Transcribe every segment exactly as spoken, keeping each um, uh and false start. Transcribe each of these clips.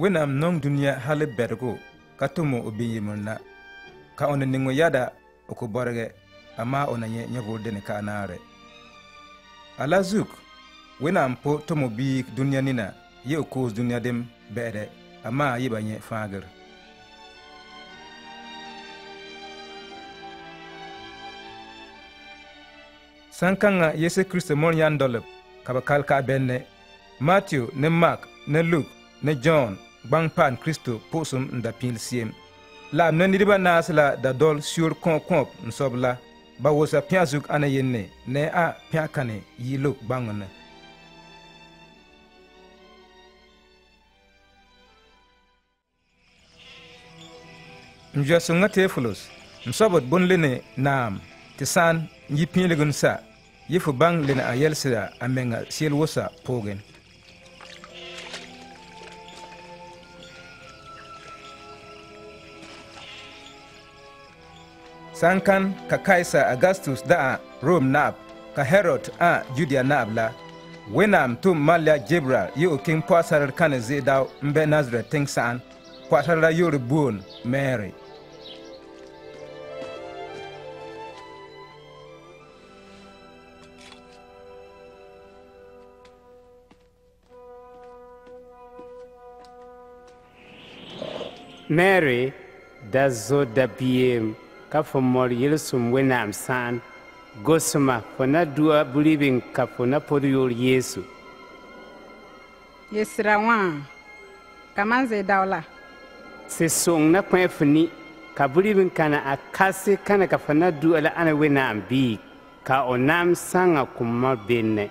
Wenam nong dunia hale bergo katumo obiyimuna ka ona ningo yada okuborge ama ona nye nyavulde ne kanare alazuk wenam po tomo bi dunia nina ye okos dunia dem bere ama yibanye fager sankanga Yesu Kristo mon yandolep kabakal ka benne Matthew ne Mark ne Luke ne John bang pan Kristo posum nda pil siem la ne nidiba nasla da dol sur kon kon nsobla ba wosa piazuk ana yenne ne a piakane yi Luke bangone Nja sunga Tefolos nsobot bonlene naam tisan yi pinlegun sa yifu bang lena ayelsida amenga siel wosa pogen Sankan ka Kaisa Augustus da Rome nab ka Herod a Judea nab la wenam tum Malia Jebra yo king pasar kan zeda mbe Nazareth ting san kwatara yore bon Mary Mary da zo da biem ka fo mor yelsum wenam san gosma fo na dua believing ka fo na podu yor Yesu Yesra wan kamanze dawla se song na kwen fni ka believing kana akase kana ka fo na dua la ana wenam bi ka onam sanga kuma benne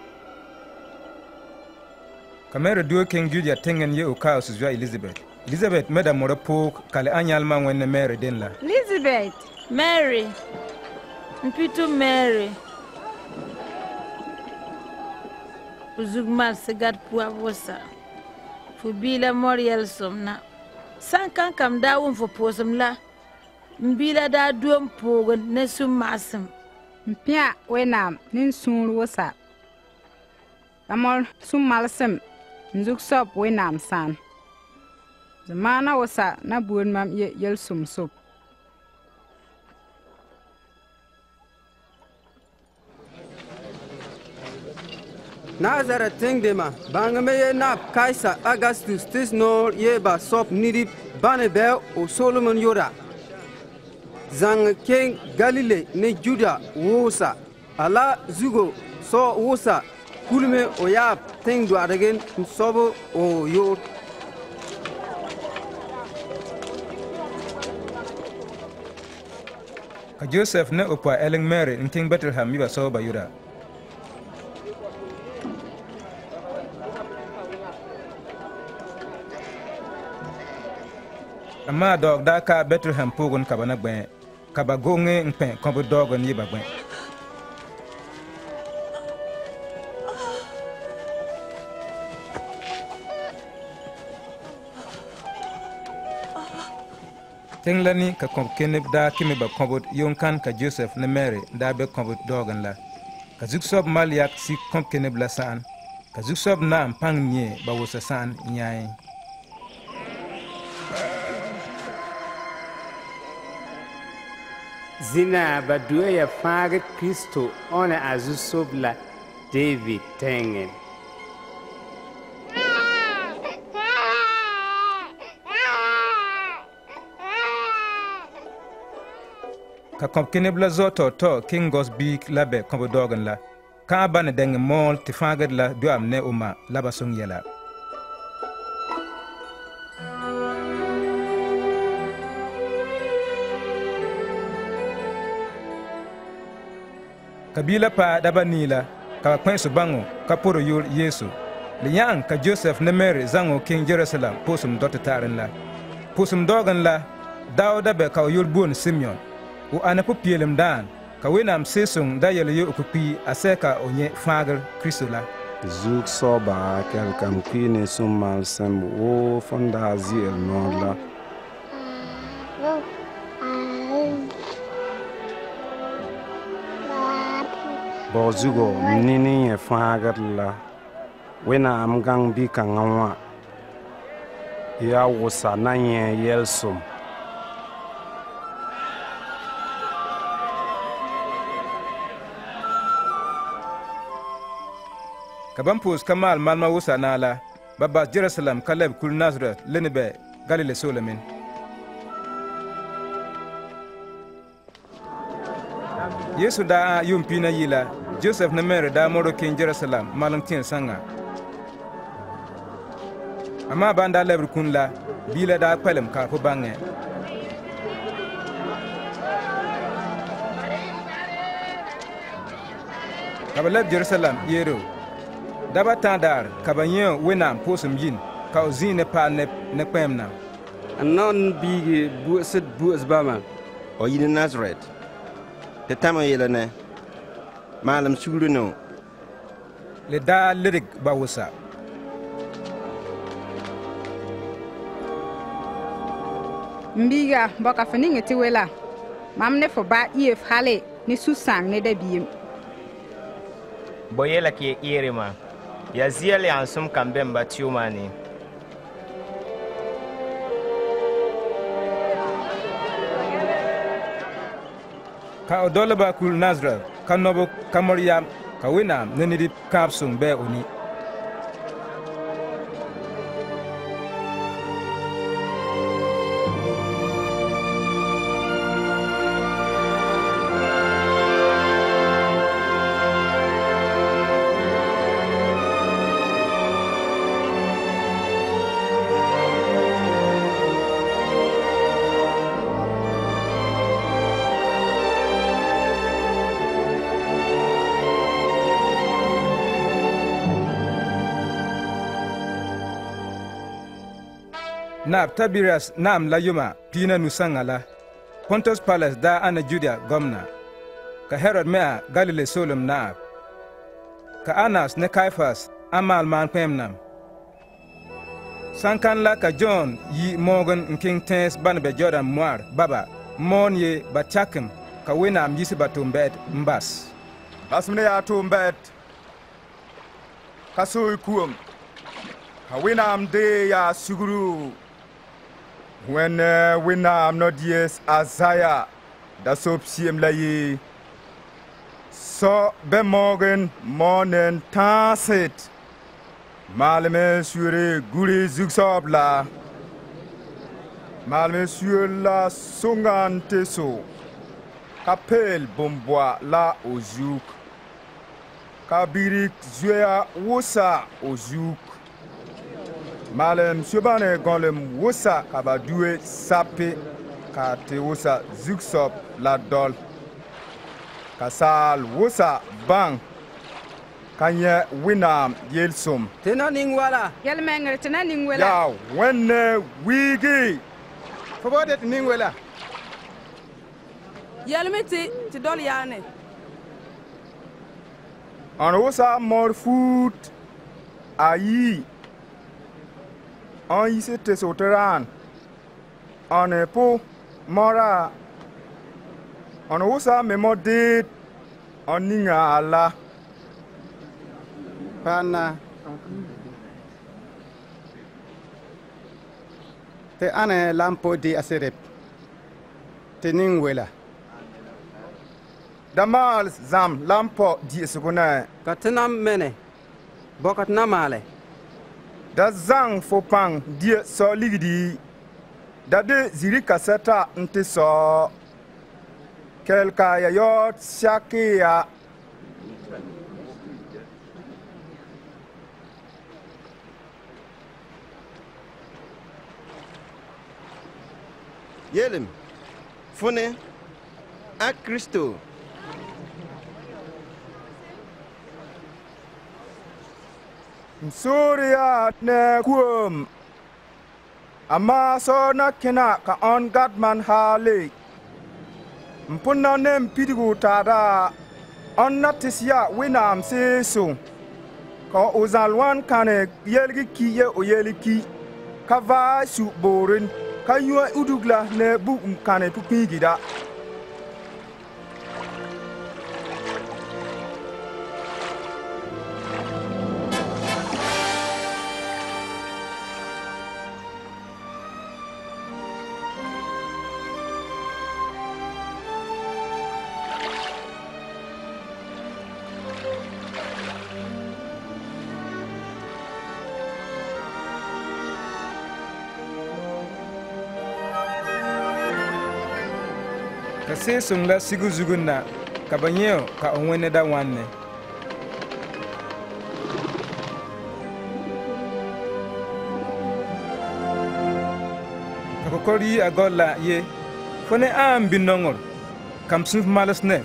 Kamera duo king Judea tengen ye okaos zwa Elizabeth Elizabeth meda mora pok kale anyal ma wenne Mary den la Elizabeth Mary Mpitu Mary Uzugmal segat puavosa Fubila Moriel somna Sankan kam da won fo posum la Mbila da duom pogon ne sum masum Mpia wenam nin sun wosa Amol sum malsem nzuk sop wenam san Zamana wosa na buon mam ye yel sum sop Nazareth tengdema bangame ye nap Kaisa Augustus tis nor ye ba sop nidi banebe o Solomon yora Zang king Galilee ne Juda wosa ala zugo so wosa kulme o yap teng do adagen sobo o yor ka Joseph ne opa Ellen Mary nting Bethlehem yiba so ba yuda Ama dog da ka Bethlehem pogon kabana gben kaba gonge npen kombo dogon yiba gben Tenglani ka komb keneb da kimi ba kombod yonkan ka Joseph ne Mary da be kombod dogan la ka zuksob maliak si komb keneb la saan ka zuksob na mpang nye ba wosa saan nyaay Zina badua ya fage Kristo ona azusobla David tengen ka komb keneb la zoto to king gos big labe kombo dogan la ka bane deng mol ti fagad la duam ne uma laba sung yela kabila pa daba nila ka kwensu bango ka poro yor Yesu liyan ka Joseph ne Mary zango king Jerusalem posum dot tarin la posum dogan la Dawda be ka yor bon Simeon u ana pu pielem dan ka wenam sesung da yele yo okupi aseka onye fager Kristo la Zuk soba kel kam kine sumal sem o fonda ziel non la Bozugo nini e fager la wena am gang bi ka ngawa ya wʋsa na yẽ yɛlsem. Ka ban pʋʋs ka maal malma wʋsa naag la, ba bas Jerusalem ka lɛb kul Nazaret le ne bɛ Galile soolmen. Yesu daa yʋʋm piinã yɩla, Josef ne Mary daa moro kẽn Jerusalem malem tẽer sãnga. Amaa bãn daa lɛbr kũn la, biila daa kpɛlem ka fo bãngẽ. Ka ba lɛb Jerusalem yeero. Daba tãag daar ka ba yẽ Wẽnnaam pʋʋsem yin, ka o zĩig ne paal ne kpɛɛmdã. A nan biigi bu'sd bu'us bãmba. O yi ne Nazaret. Tɩ tãm n yeela ne maalem sugri no. Le daa ledg ba wʋsa. M biiga bɔka fo ning tɩ wela, mam ne fo ba iyef hale ne su-sãng ne dabiim. Bo yela ki iri ma, ya zia le ansum kan ben ba tiyuma ni. Ka o dole ba kul Nazaret, ka nobo ka Maryam, ka Wẽnnaam ne ned kãab sõng bɛɛ o ni. Naab Tiberius naam la yʋma piinã nu-sãngã la. Pontus Pilatus daa ana Judea gomna. Ka Herod me a Galile soolem naab. Ka Anas ne Caiaphas a maal maan kpɛɛmdãm. Sãn-kãn la ka John yi moogin n kẽng tẽes ba ne bɛ Jordan moar baba moon ye ba tãkem ka Wẽnnaam yisi ba tʋʋm bɛɛd n bas. Basem ne yaa tʋʋm bɛɛd. Ka soog kuom. Ka Wẽnnaam dee yaa sugru. When uh, Wẽnnaam no dies Azaya da sob siem la ye. So be morgen morgen tanset. Malme sure guri zugsob la. Malme sure la songan teso. Kapel bomboa la ojuk. Kabirik zuea wosa ojuk. Malem subane gonlem wosa kaba duwe sape ka te wosa zuksop la dol. Kasal wosa bang kanye Wẽnnaam yelsum. Tena ning wala. Yɛl mɛngr tɩ na ning wela. Ya wenne wigi. Fo bode tɩ ning wela. Yɛlme tɩ tɩ dɔl yaane. An wosa mor foot ayi. On y se te soteran. On est pour mora. On usa memodit. On ninga ala. Pana. Te ane lampo di aserep. Te ning wela. Damal zam lampo di suguna. Katenam mene. Bokat namale. Da zang fo pang die so ligidi. Da de ziri kaseta nte so. Kelka ya yot shaki ya. Yelim. Fune. A Kristo. Msuria ne kuum. Ama so na kena ka on Gatman hale. Mpuna ne mpidigu tada. On na tisia Wẽnnaam seeso. Ka ozalwan kane yelgi ki ye o yeli ki. Ka va su boren. Ka yua udugla ne bu kane pupigida. ka seesung la sigu zugun na ka ba nyeo ka o wẽnne da wãnne ka kokor yi a gol la ye fo ne aam bin nongor kam sũf mals nef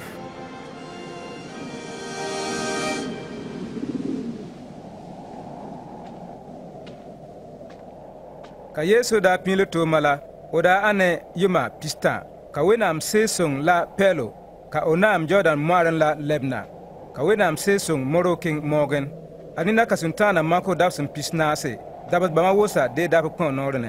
ka yesu da pĩile tʋʋma la o da ane yʋma pistã ka wẽnnaam seesõng la pɛɛlo ka o naam jordan moarẽ la lɛbna ka wẽnnaam seesõng moro kẽng moogẽn a nina ka sũntãana mako dab sẽn pis naase dabs bãmba wosa dee dab kõ noorẽ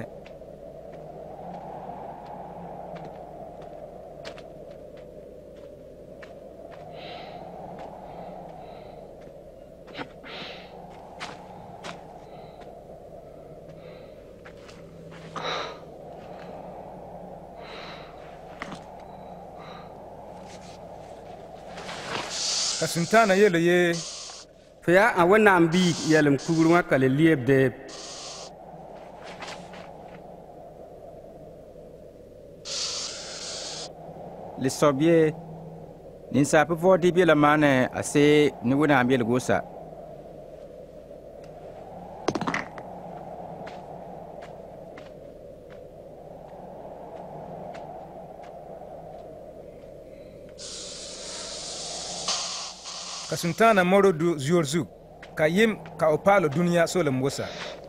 ka sũntãana yeelo ye fo yaa a wẽnnaam biig yɛlem kugr wã ka le lieb deeb le soab ye ninsaap vɔɔ dɩb yela maane a see ne wẽnnaam yelg wosa ka sũntãana moro du zuor zug ka yɩm ka o paalo dũniyã solem wosa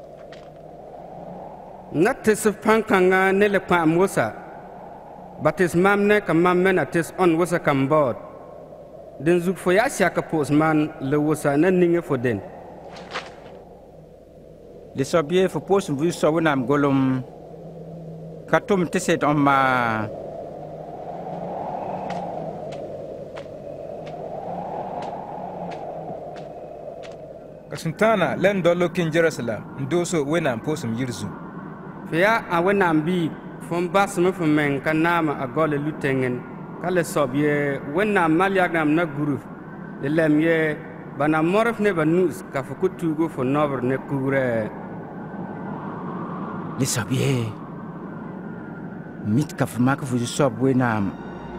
na tes f pãn-kãngã ne le kpãam wosa ba tes mam ne ka mam me na tes õn wosa kam baood dẽn zug fo yaa sɛka pʋʋs maan le wosa na ninge fo den le soab ye fo pʋʋs n vʋɩ-soab wẽnnaam golem ka tʋm tɩ set õ maa ka sũntãana la n dɔl kẽ jerusalem n dooso wẽnnaam pʋʋsem yir zu fo yaa a wẽnnaam biig fo n basme fo meng ka naama a gɔle lu-tẽngẽ ka le soab ye wẽnnaam mal-yagãmb na guruf le lɛm ye ba na mõrf nebã nus ka fo kʋ tuugu fo nobr ne kugrɛ le soab ye mit ka fo mak fo zu-soab wẽnnaam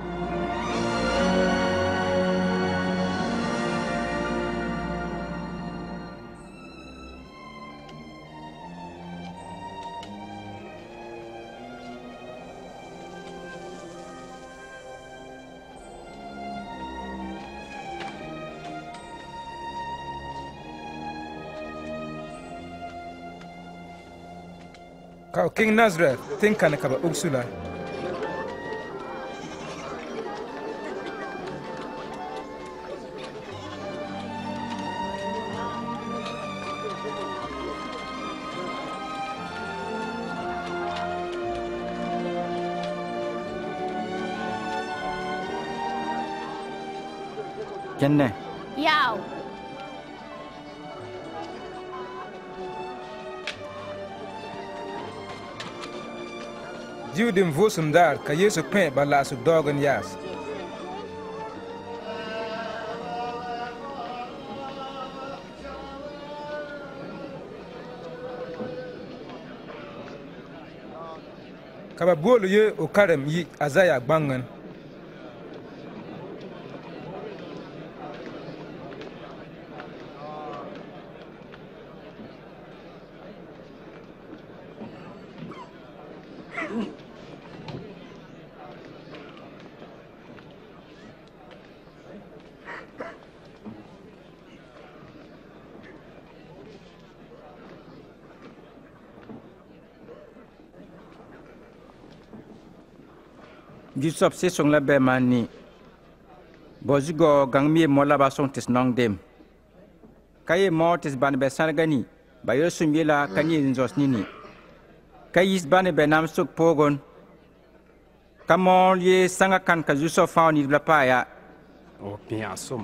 ka o kẽng nazarɛt tẽn kãne ka ba ogsu la kẽnne Yao. jiwdem vʋʋsem daar ka yeesu kpẽ ba laasg daoog n yaas ka ba bool ye o karem yi azaya gbãngẽ Ju-soab sɩsõng la bɛ maan ni bao zugɔ gãng mi mo la ba sõng tɩ s nong dem ka ye mo tɩ s bãn bɛ sãrga ni ba yel sũm yela ka yẽ n zɔs nini ka yis bãne bɛ nam sok poogon ka mool ye sãnga kãn ka zu-soab fãa nidb la paaya o pĩa sõm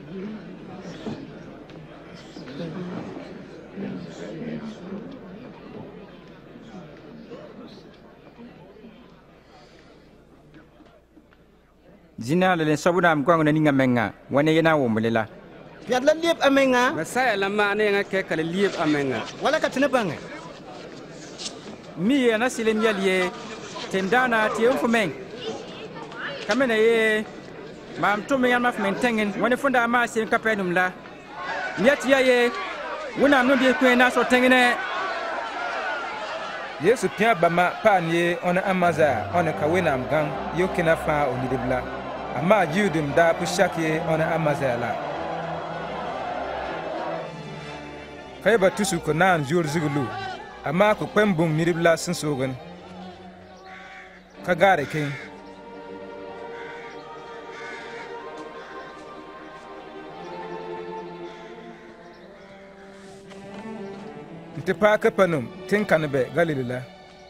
zina la len soab wẽnnaam goãng na ninga menga wa ne yena n wʋmble la yãd la lieb a menga masaya la maana yẽngã kɛ ka le lieb a menga wala ka tɩ ne bãnge mi ya na sɩlem yɛl ye tɩ m daana tɩ yem fo meng kamena ye mam to me yama fmen tengen woni funda ma sin kapenum la nyati ya ye wona no bi kwen na so tengene Yesu pia bama pan ye ona amaza ona kawenam gang yokina fa onidibla ama judim da pushake ona amaza la kayba tusu ko nan jur zugulu ama ko pembum nidibla sin sogan kagare king te pa kapanum tin kanbe galilila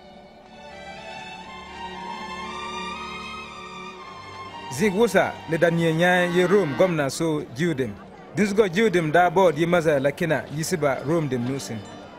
zigwusa le danienya ye rom gomna so judem disgo judem da bod yi maza lakina yisiba rom dem nusin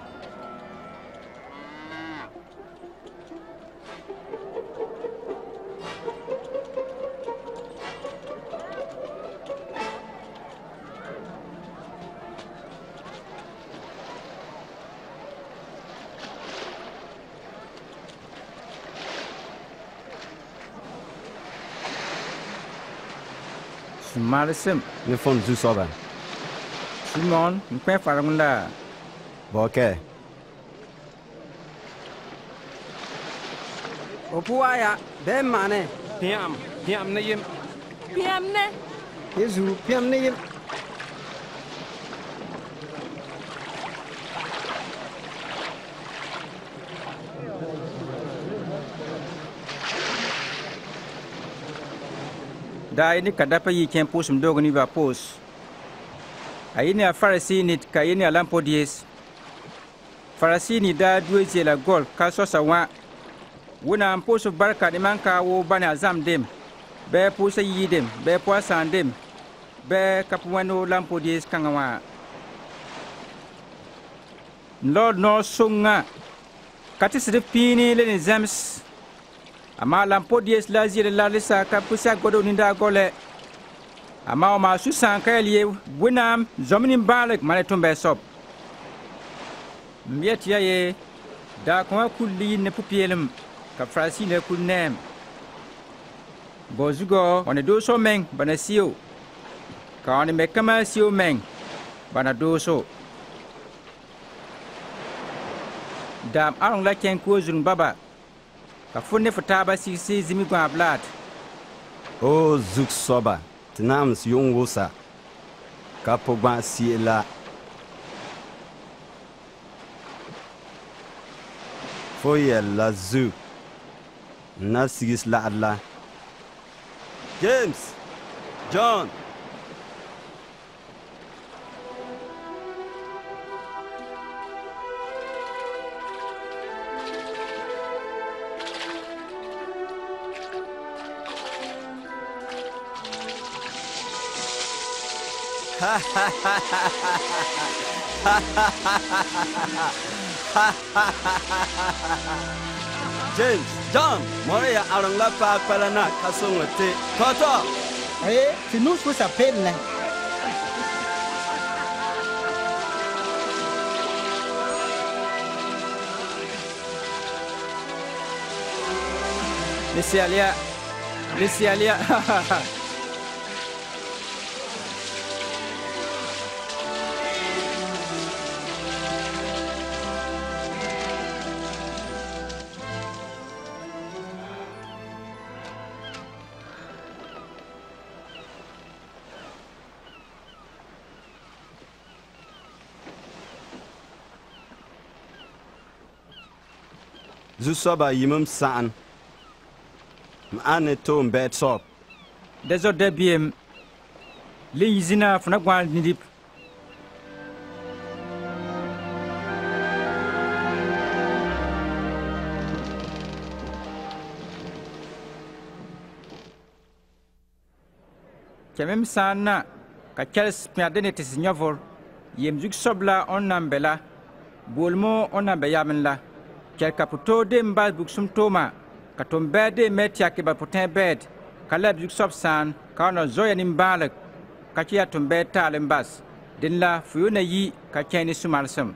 Malisem ne fon zu soba Simon mpe faramula boke Opuaya be mane piam piam ne yim piam ne Yesu piam ne yim da ni kadapa yi ken pusum dogo ni ba pus ayini a farisi ni kayini a lampodies farisi ni da duwe la gol ka so sawa wuna pusu barka ni manka wo bana azam dem be pusa yi dem be poisa dem be kapwano lampodies kangawa lord no sunga katisri pini le ni zams ama lampodies la zile la lisa ka pusa godo ninda gole ama ma susan ka liye winam zomni balek mane tumbe sop miet ya ye da ko kulli ne pupielem ka frasi ne kulnem bozugo on do so meng bana sio ka on me kama sio meng bana do so dam arong la ken ko zun baba ka funne fataba si si zimi gwa blad o zuk soba tnams yung wosa ka pogba si la foye la zu na sigis la adla James John ha ha ha ha James John Moria arang la pa palana kasongo te toto eh tinus ko sa pelle Lisialia Lisialia Zusoba yimum sa'an m'ane to mbet sop dezo debiem le yizina funa gwan nidip kemem sana ka Charles piadene tis nyovor yem juk sobla on nambela bolmo on nambe yamenla kel kaputo de mbaz buksum toma katom bede metia ke ba potin bed kalab juk sob san ka no zoya nim balak ka kia tum bed talem bas din la fuyuna yi ka keni sumalsam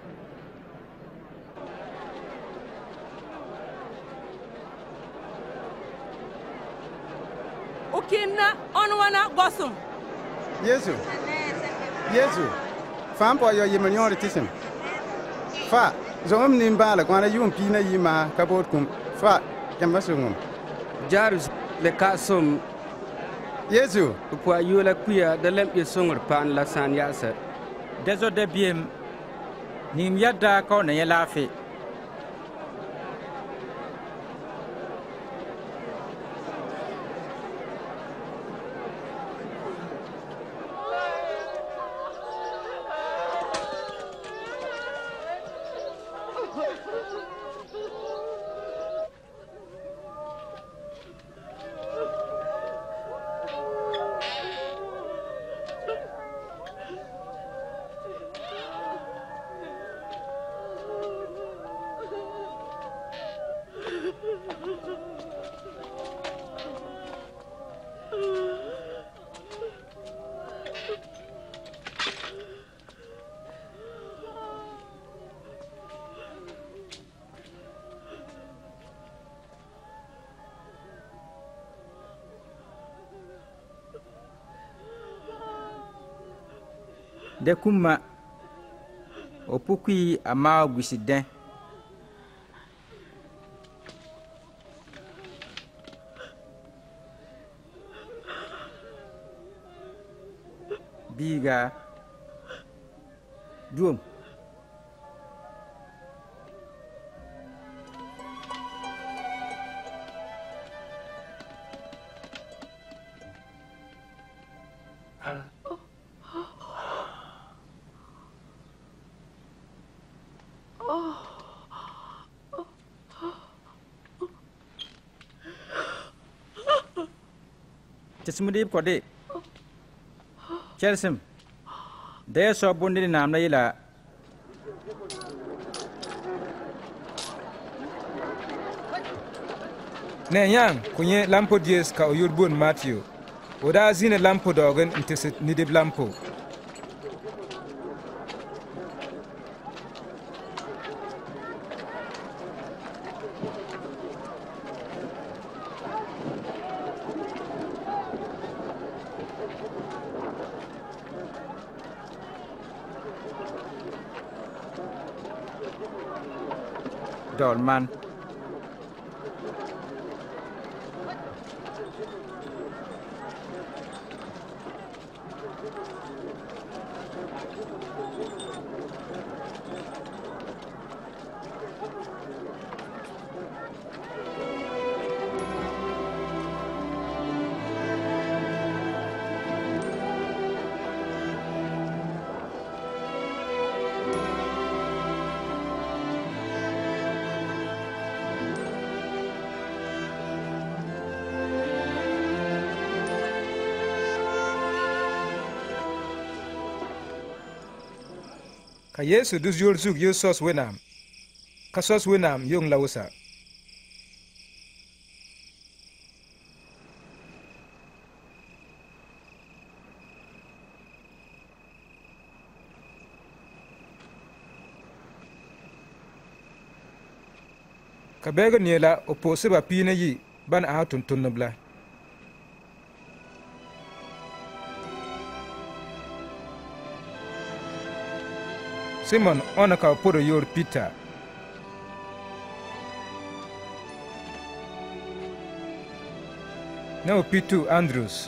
wana gosum. Yesu. Yesu. Fam po yo yimon yon tisim. Fa, zom nim bala kwana yum pina yima kabot kum. Fa, jamba sungum. Jarus le kasum. Yesu. Kwa yola kuya da lem ye songur pan la san yasa. Dezo de biem. Nim yadda ko na yelafi. De kuma opukui ama gusiden biga duom Tismudib kode Chelsim They so bundi nam na ila Ne yang kunye lampo dies ka oyur bun Matthew Oda zine lampo dogen intisit nidib lampo Dolman Ka Yesu dus yol zug yo sos wenam. Ka sos wenam yung lawusa. Ka bega niela opose ba pina yi ban a tuntun nabla. Simon ona ka podo yor Peter. Now Peter Andrews.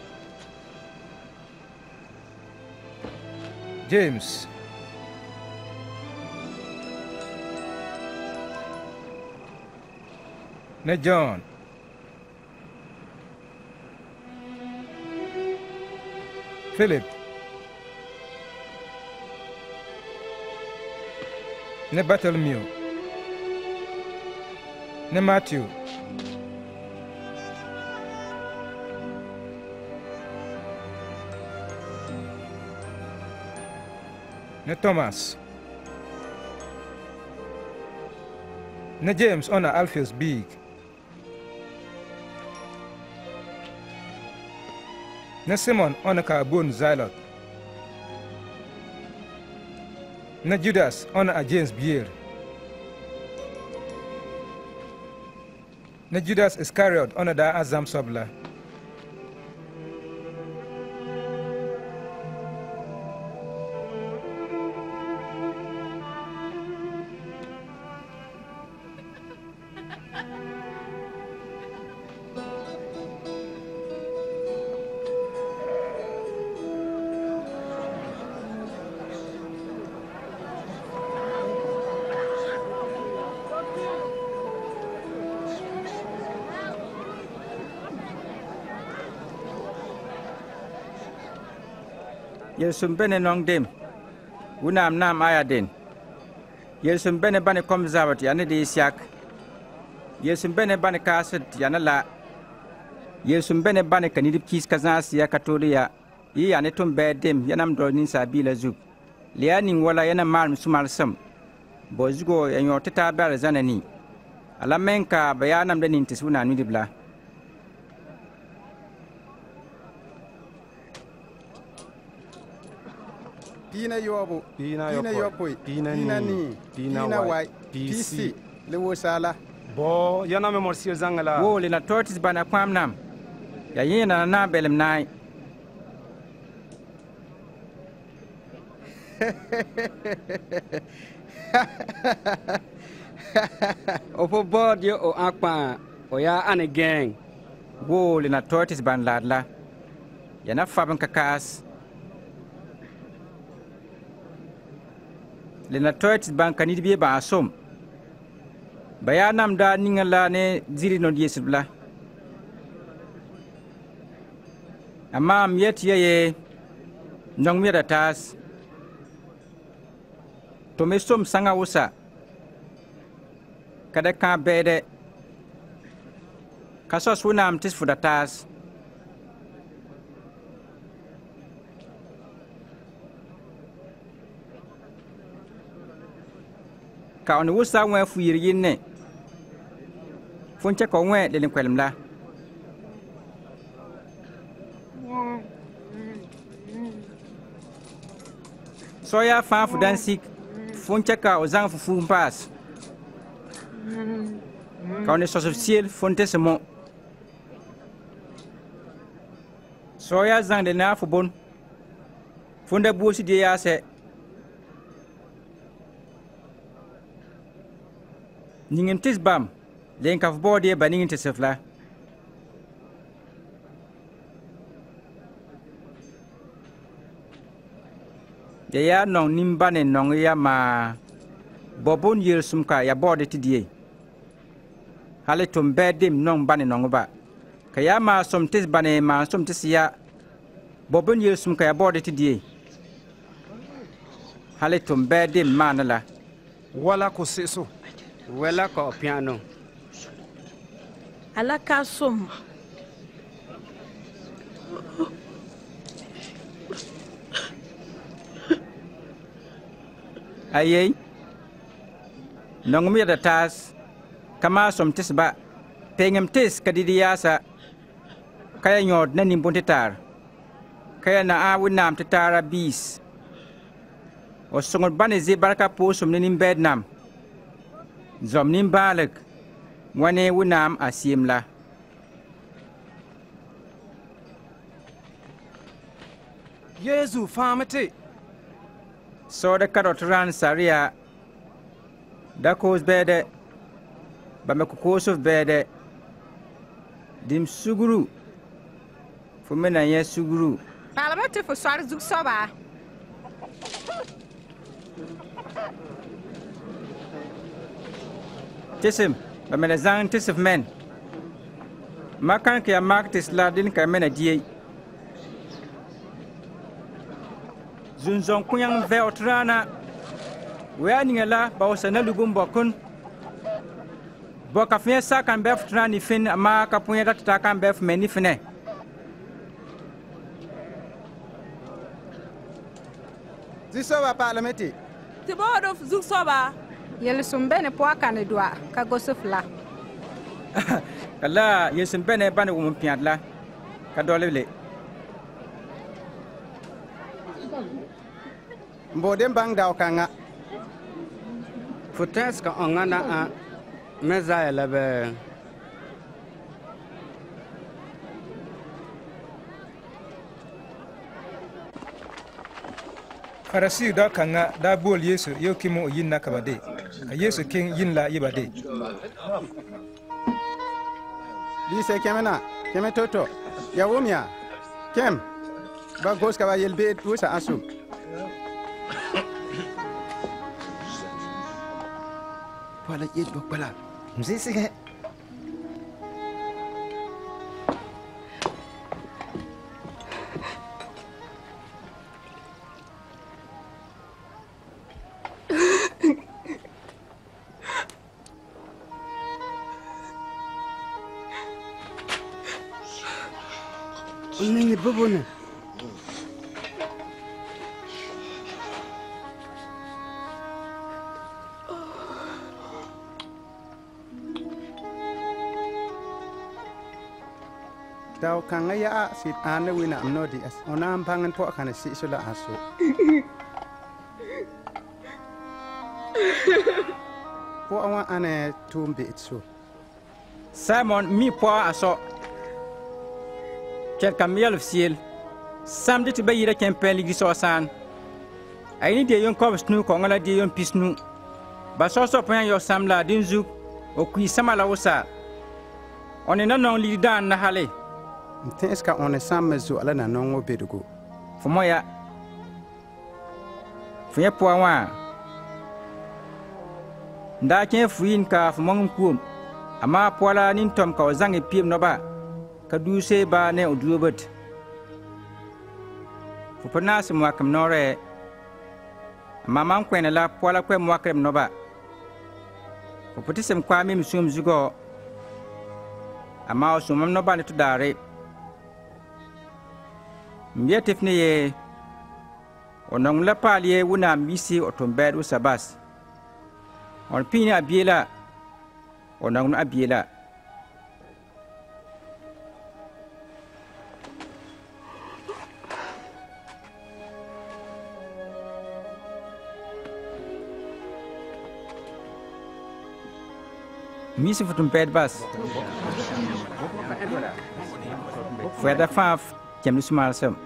James. Ne John. Philip. Ne Bartholomew, ne Matthew, ne Thomas, ne James on Alphaeus big, ne Simon on ka bon Zilot, ne Judas on a James Bier, ne Judas Iscariot on a da Azam Sobla, yelsum bene nong dem wunam nam ayaden yelsum bene bane kom zabat yana de siak yelsum bene bane kaset yana la yelsum bene bane kanidip kis kazas ya katoria yi yana tum bedem yanam do nin sabila zuk lianing wala yana mal sumal sam bozugo yanyo tata bar zanani ala menka bayanam da nin tisuna ni dibla Pina yobo, Pina pina yopo, yopo, pina pina ni, ni, pina pina wai, wai, pisi. pisi, le wo sala. Bo yana me morsier zangala. wo le na tortis bana kwam nam ya yina na belem nai Opo bod yo o akpa o ya ane gang. wo le na tortis ban ladla ya na faban kakas le na tortis ban kanidi bi ba asom bayanam da ningala ne ziri no yesibla amma am yeti ye nong mi da tas to me som sanga usa kada ka bede kaso sunam tis fudatas ka on usa wa fuir yinne funche ko we le kwelm la so ya fa fu dan sik funche ka o zang fu fu pas ka on so social fonte se mo so ya zang de na fu bon funda buosi de ya se ningin tis bam len ka fu bode ba ningin tis fla de ya nong nimbane nong ya ma bobon yel sumka ya bode ti die hale tum bedim nong bane nong ba kaya ma som tis bane ma som tis ya bobon yel sumka ya bode ti die hale tum bedim manala Wala ko seso. Wala ko piano. Ala ka som. ayey nong mi da tas kama som tis ba pengem tis kadidi yasa kaya nyod na nimbon titar kaya na awu nam titara bis o songol bane ze barka po som ne nim bed nam zom nim balak wane wu nam asim la Yesu famate. so da karot ran saria da kos bede ba me ko koso bede dim suguru fu mena ye suguru Palama te fo swar zuk soba. tisim ba me zang tisif men makan ke mak tis ladin ka mena die zunzon kunyang ve otrana wani la ba osana lugum bokun boka fien sa kan bef trani fin ma ka punya ta kan bef meni fine Zisoba parlementi. Ti bo do zuk soba. Yel sumbene po akane dua ka gosufla. kala yesim bene bane wum piadla ka dole le Mbodem bang daw kanga. Futes ka ongana a meza lebe. Farasi da kanga da bol Yesu yo kimo yin na kabade ka Yesu king yin la yibade Lise kemena, keme toto. Ya wumya. Kem. Ba gos ka ba yelbe tusa asu. Pala yej bok pala. Mzi sige. ne bubune Daw kanga ya sit ane wina amnodi as onam pangan po kana si sula aso. Po awa ane tumbi itso. Simon mi po aso. Kel kamel fiel. Sam dit be yira kempel gi so san. Ayni de yon ko snu ko ngala de yon pisnu. Ba so so pan yo sam la din zu o kui samala wosa. Onena non li dan na hale. Ntes ka on sam mezu ala na nongo bedugo. Fumoya. Fuya po wa. Nda ken fuin ka fumong kum. Ama pola nin tom ka zangi piem no ba. Ka du se ba ne oduobet. Fu panas mo kam nore. Mama kwena la pola kwe mo krem no ba. Fu potisem kwa mi msum zugo. Ama osumam no ba ne to dare. Mbia tifne ye onong la palie wuna misi otombedu sabas on pini abiela onong abiela misi futumped bas fueda faf kem smal sam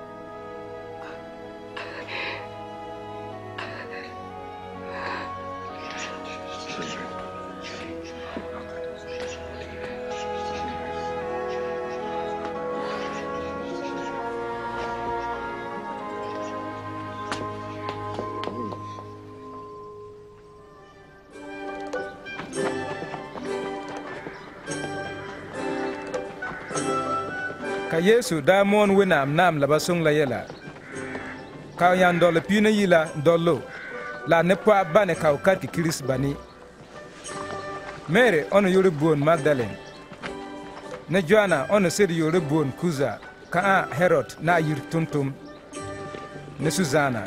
ka Yesu da mon winam nam la basung la yela ka yan dol pina yila dollo la ne pa bane ka ukati Chris bani Mary ono yore bon Magdalene ne Joanna ono sedi yore bon Kuza ka Herod na yir tuntum ne Susanna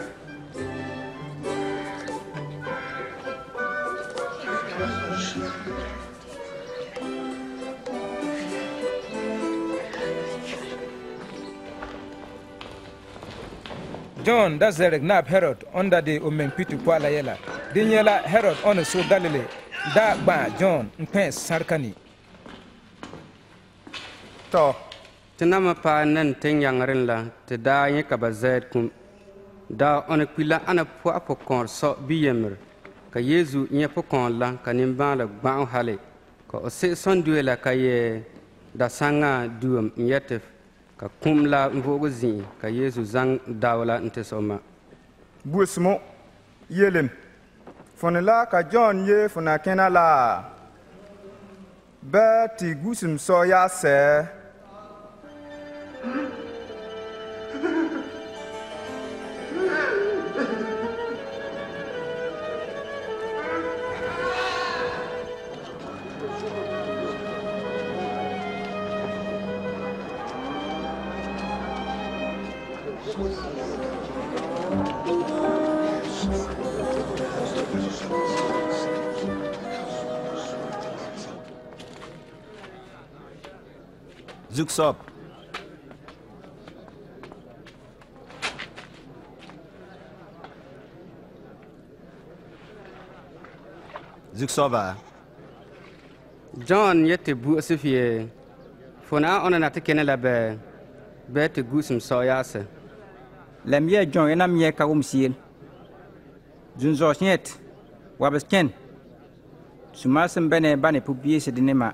John da zerek nab Herod onda de omen pitu kwa la yela dinyela Herod ono so Galilee da ba John npen sarkani to tinama pa nan ten yangren la te da yin ka bazet kum da ono kwila ana po apokon so biyemer ka Yesu nya pokon la ka nimba la gba hale ko o se son duela ka ye da sanga duum yetef ka kumla mvogo zi ka Yesu zang dawla ntesoma Busmo yelen fonela ka John ye fona kenala ba ti gusum so ya se Zuksop. Zuksoba. John yete bu sifie fona ona na tekene la be be te gusum so yase la mie John ena mie ka um siel junzo snet wabesken sumasem bene bane publier se dinema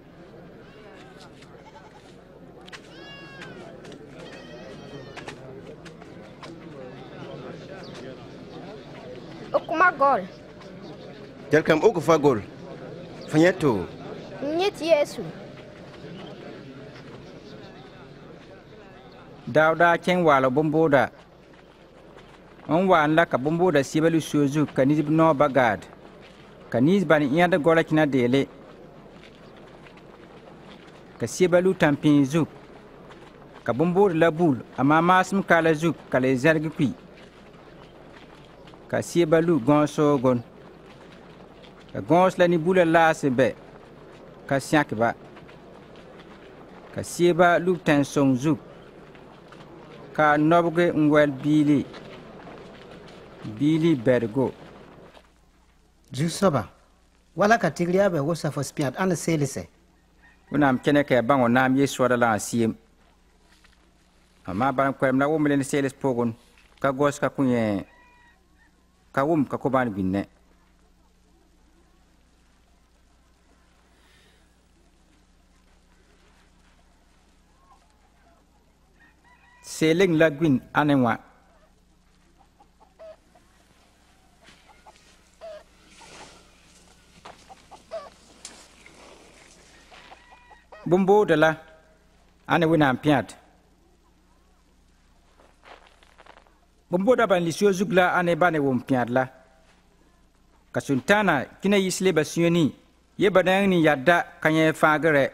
Okuma gol. Jalkam oku fagol. Fanyato. Nyet Yesu. Dawda chen wala bomboda. On wan la ka bomboda sibelu sozu kanizib no bagad. Kaniz ban iyanda gola kina dele. Ka sibelu tampin zu. ka bũmb-bood la bul a maa maasem ka la zug ka le zɛlg kpi ka sieba lu gõos soogon ka gõos la ni-bula laase bɛ ka sẽkba ka sieba lu tẽn-sõng zug ka nobge n wɛl biili biili bɛdgo Zu-soaba, wala ka tigri a bɛ wosa fo spiat ãn seelesɛ wẽnnaam kẽne ka ya bãng wã naam yɩ soada la a sɩem amaa bãn koɛɛm la wʋm le ne seels pʋgẽ ka gos ka kõ yẽ ka wʋm ka kõ bãn gbĩnnẽ seeleng la gbin ãne wã bũmb-booda la ãne wẽnnaam pẽat bũmb-booda bãn lisio zug la ãne bãne wʋm pẽat la ka sũntãana kĩna yɩs leba sũyeni ye ba neng nin yadda ka yẽ fãagre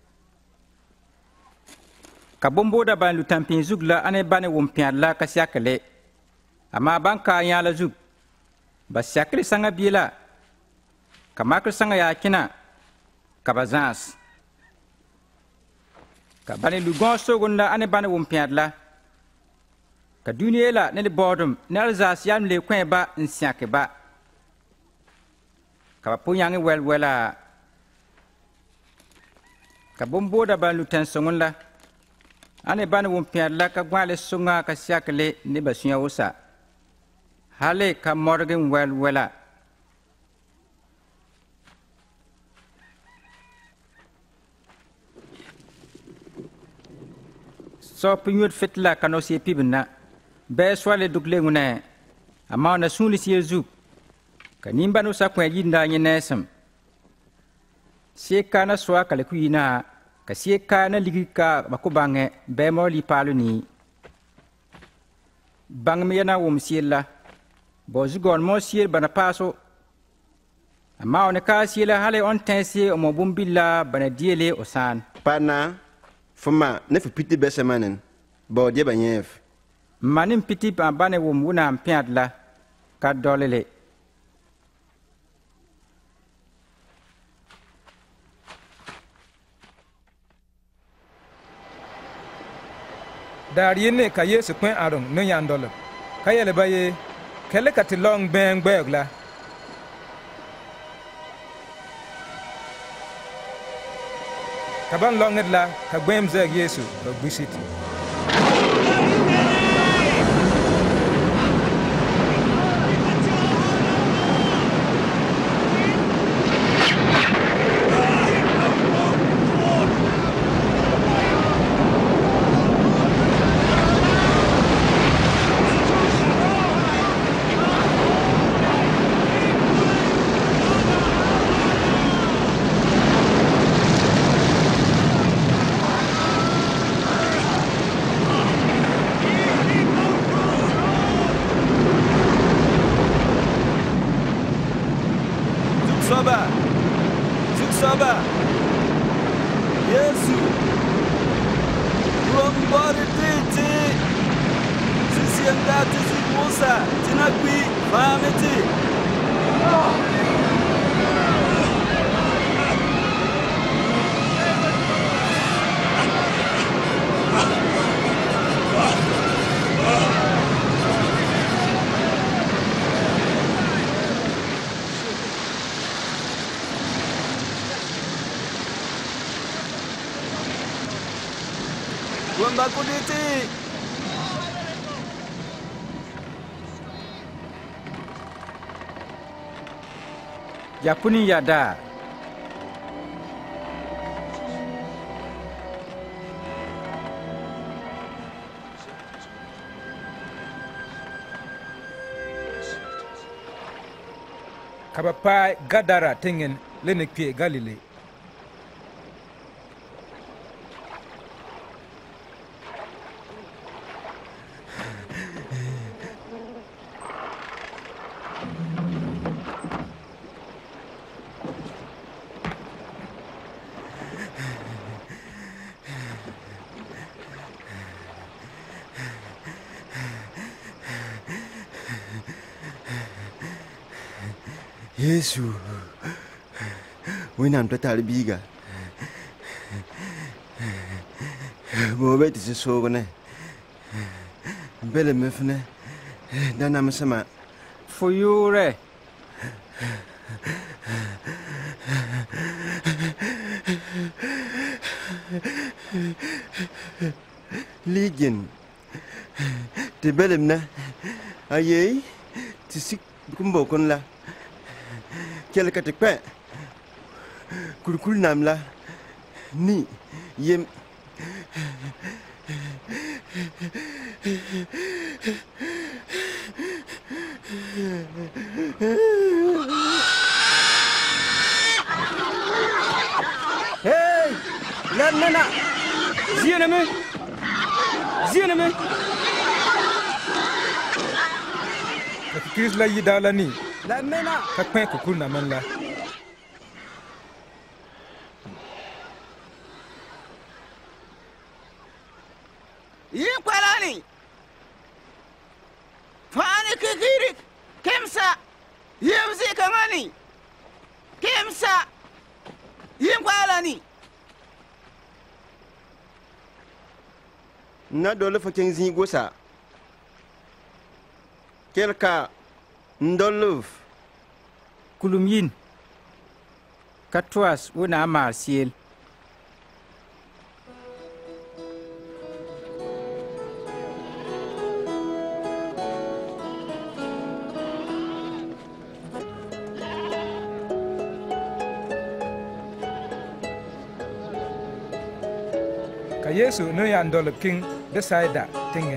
ka bũmb-booda bãn lu-tãn-pĩig zug la ãne bãne wʋm pẽat la ka sɛkle amaa bãn ka yã la zug ba sɛkle sãngã bie la ka makr sãngã yaa kẽna ka ba zãas ka bãne lu-gõos sogn la ãne bãne wʋm pẽat la ka dũni la ne baoodem ne alzaas yam le kõ-ba n sẽkba ka ba pʋ yãng wɛl-wɛla ka bũmb-booda bãn lu-tẽn-sõng la ãne bãne wʋm pẽat la ka gõale sõnga ka sɛkle ne ba sũyã wʋsa hale ka modg n wɛl-wɛla soap yõd fet la ka nos ye pibna bɛɛ soale duk le wẽnɛ a maana sũuls ye zug ka nimbãn wʋsa kõ yɩnda a yẽ nɛɛsem seeka na soa ka le ku yĩna ka seeka na ligi ka ba kõ bãngẽ bɛɛ mao li-paal nii bãngem ya na wʋm sɩel la bao zugɔɔn mao sɩel bana paaso a mao ne kaa sɩela hale õn tẽese o mo bũmb-billa bana diele o sãan Pana, fuma ne fu piti besemanen, bao die ba yẽef. Ma ne piti ba bane wʋm wẽnnaam pẽat la ka dɔlele daar yɩnne ka yeesu kõ ãrõng ne yãn-dɔlb ka yɛlba ye kɛle ka tɩ laoong gbẽeng gbɛɛg la ka bãn laongd la ka gbẽem zɛɛg yeesu ba gbisit Soba! Zug soba! Yesu! Ruang bari titi! Sisi yang dati si Musa! Tinagwi! Famiti! Tuan baku diti. Yapuni yada ka ba paai Gadara tẽngẽ le ne kpee Galile Yesu wẽnnaam ta tar biiga boobe tɩ sɩ soogne bele me fne da namsẽma fo yʋʋrɛ ligin tɩ belem na a yeey tɩ sik kumbokn la kelka tɩ kpɛ kurkul nam la ni yem Hey, let me na. Ziene me. Ziene me. Ka Chris la yida la ni. Let me na. Ka kwen ko kul na man la. Yin kwalani. Fani kikirik. Kemsa. Yemzi kamani. Kemsa. Yin kwalani. na dole fa ken zĩ gosa kelka ndoluf kulum yin ka toas wẽnnaam maar seel Ka Yesu no ya ndolb king Besaida tingen.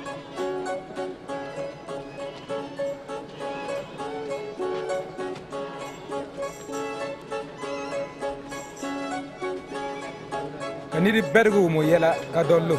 Ka nidi bergu mo yela ka dollo.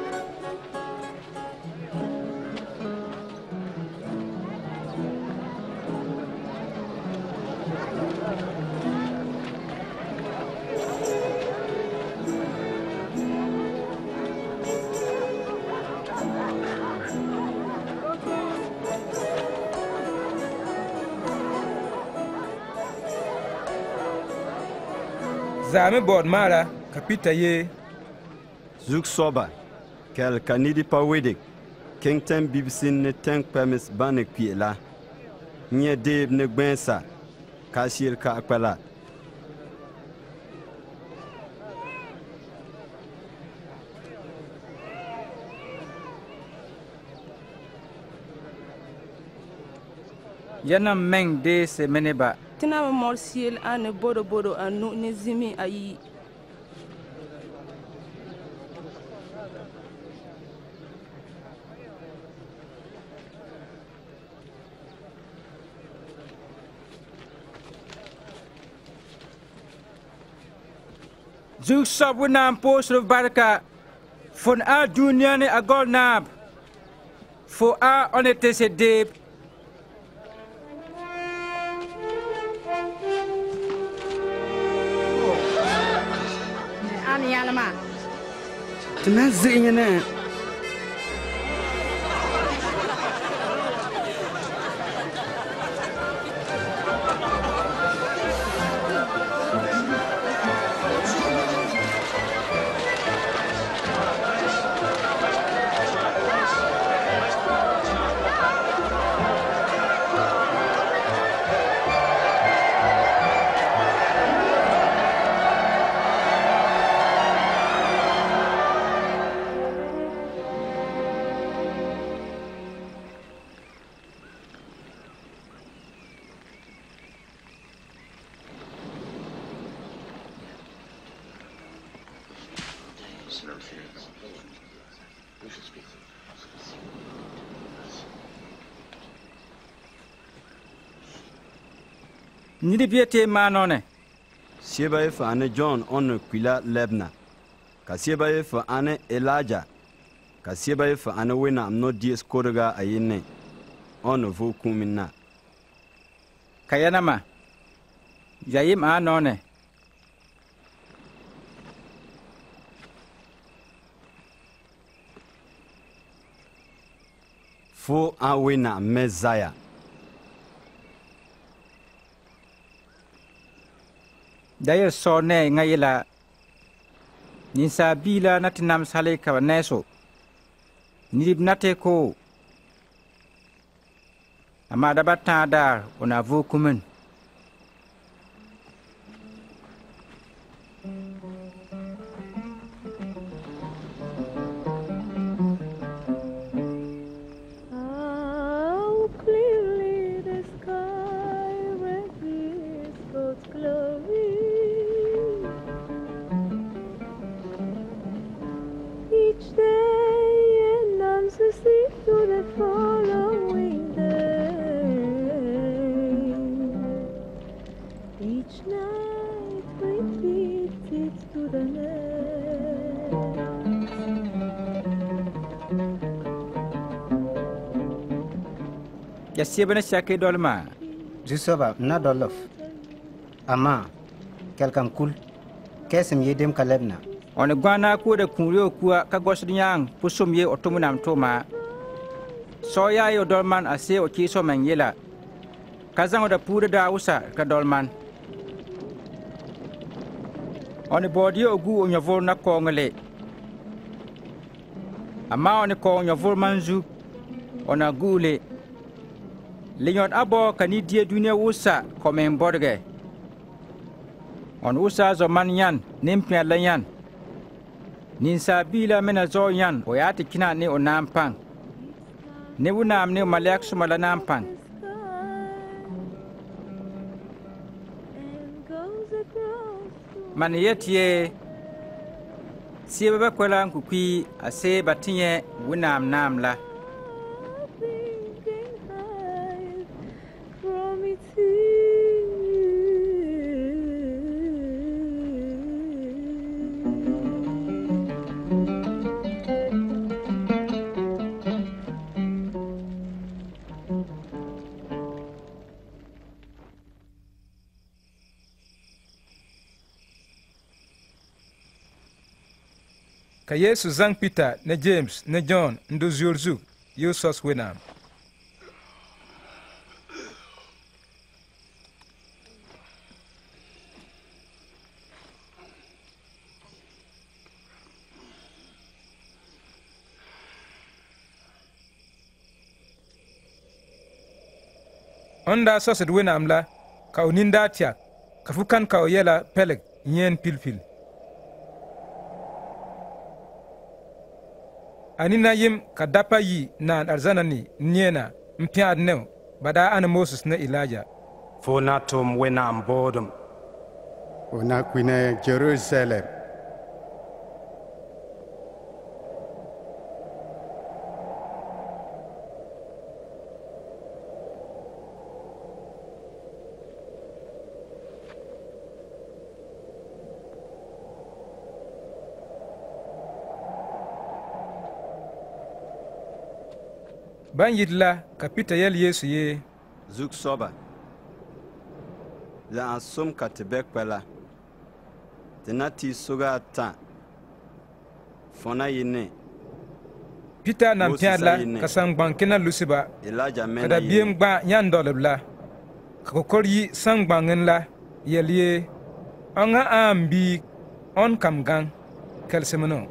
Zame bod mara kapita ye zug soba kel kanidi pa wedik king ten bibsin ne ten permis bane kwiela nye deb ne gbensa ka shir ka akpala yanam meng de se meneba Tina ma mor siel ane bodo bodo anu ne zimi ayi. Zug sab wẽnnaam poosr barka fon a dũniyã ne a gol naab fo a one tese deeb An yalma. Tɩ na zɩ yẽnẽ nidi biete manone sieba ye fa ane John on kwila lebna ka sieba ye fa ane Elijah ka sieba ye fa ane wẽnnaam no dies kodga a yenne on vo kũminna ka yanama ya yem a none fo a wẽnnaam Mezaya Dayel so ne ngayela ninsa bila natinam sale ka neso nirib nate ko amada batadar ona vukumen ya siebana shake dolma Jusoba na dolof ama kelkam kul kesem yedem kalebna on gwana ko de kunrio kuwa ka gosnyang pusum ye otumunam toma so ya yo dolman ase o kiso man yela kazango da pude da usa ka dolman on body ogu o nyavol na kongale ama on ko nyavol manzu ona gule Linyon abo kanidie dunia usa komen borge. On usa zo man yan, nimpia la yan. Ninsa bila mena zo yan, oyati kina ni o nampang. Ne unam ni o malek sumala nampang. Man yetie, siya baba kwela kukui ase batinye unam nam la. Ka Yesu zang Peter ne James ne John ndo ziorzu Yosos wenam. Onda soset wenam la ka uninda tiak ka fukan ka yela peleg yen pilpil. Anina yim ka dapa yi na arzana ni niena mpiad new bada ana Moses na Elijah. Fonatum wenam bodum. Ona kwine Jerusalem. Ban yidla ka Peter yel Yesu ye zuk soba la asum ka tebek pela tenati suga ta fona yine Peter nam piadla ka sang bankina lusiba kada biem gba nyan dolebla ka kokori sang bangen la yelie anga ambi on kam gang kelsemeno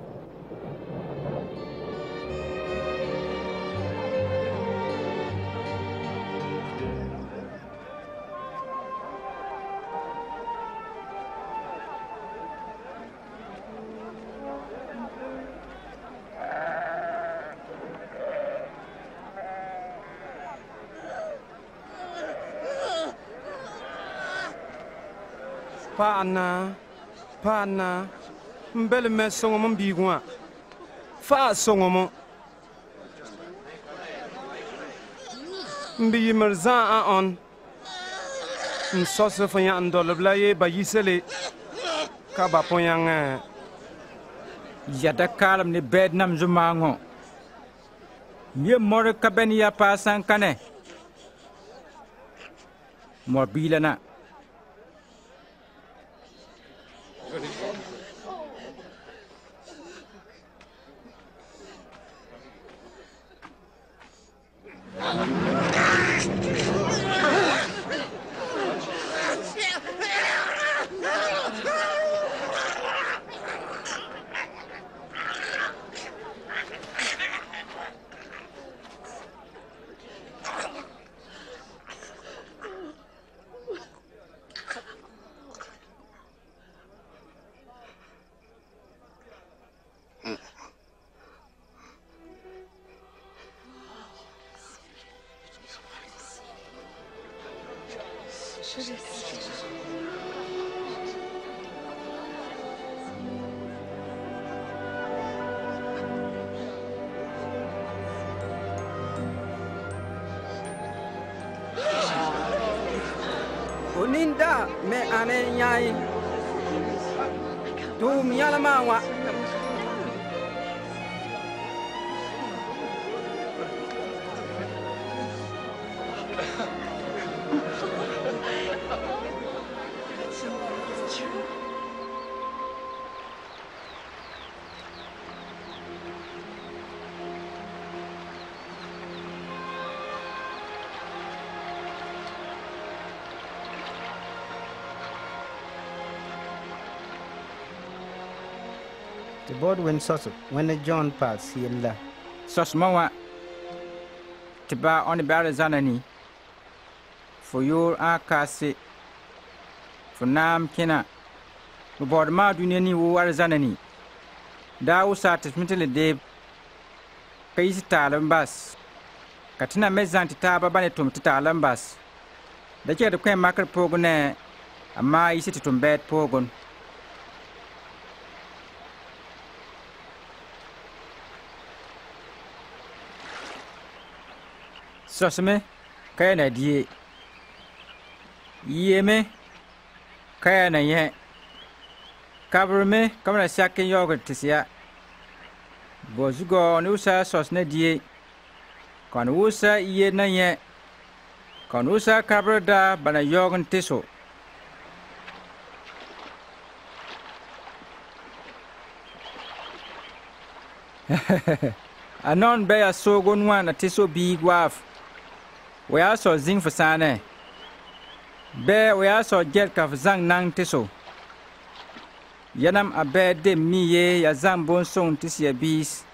Pana, pana, mbele me songo mo bigwa. Fa songo mo. Mbi merza a on. Msoso fanya ndole blaye ba yisele. Ka ba ponyang. Yada kalam ni bed nam zumango. Mie mor ka ben ya pasan kane. Mor bilana. Oninda me ane nyai tu miyalama wa The board when sos when the John pass here. Sos mawa. Tiba on the barrel zanani. For your akase. For nam kena. The board ma dunini wu arzanani. Da usa tismitele de. Kaisi talambas. Katina mezanti taba bane tum titalambas. Da ke da kwen makar pogone. Amma isi titumbet pogon. Sosme kaya na die yeme kaya na ye kabrme kamera shakin yogurt tisia bozugo ni usa sosne die kon usa ye na ye kon usa kabrda bana yogurt tiso anon be asogon wan tiso big waf. We also zing for sane. Be we also get kaf zang nang tiso. Yanam a be de mi ye ya zang bon song tisi ya bis.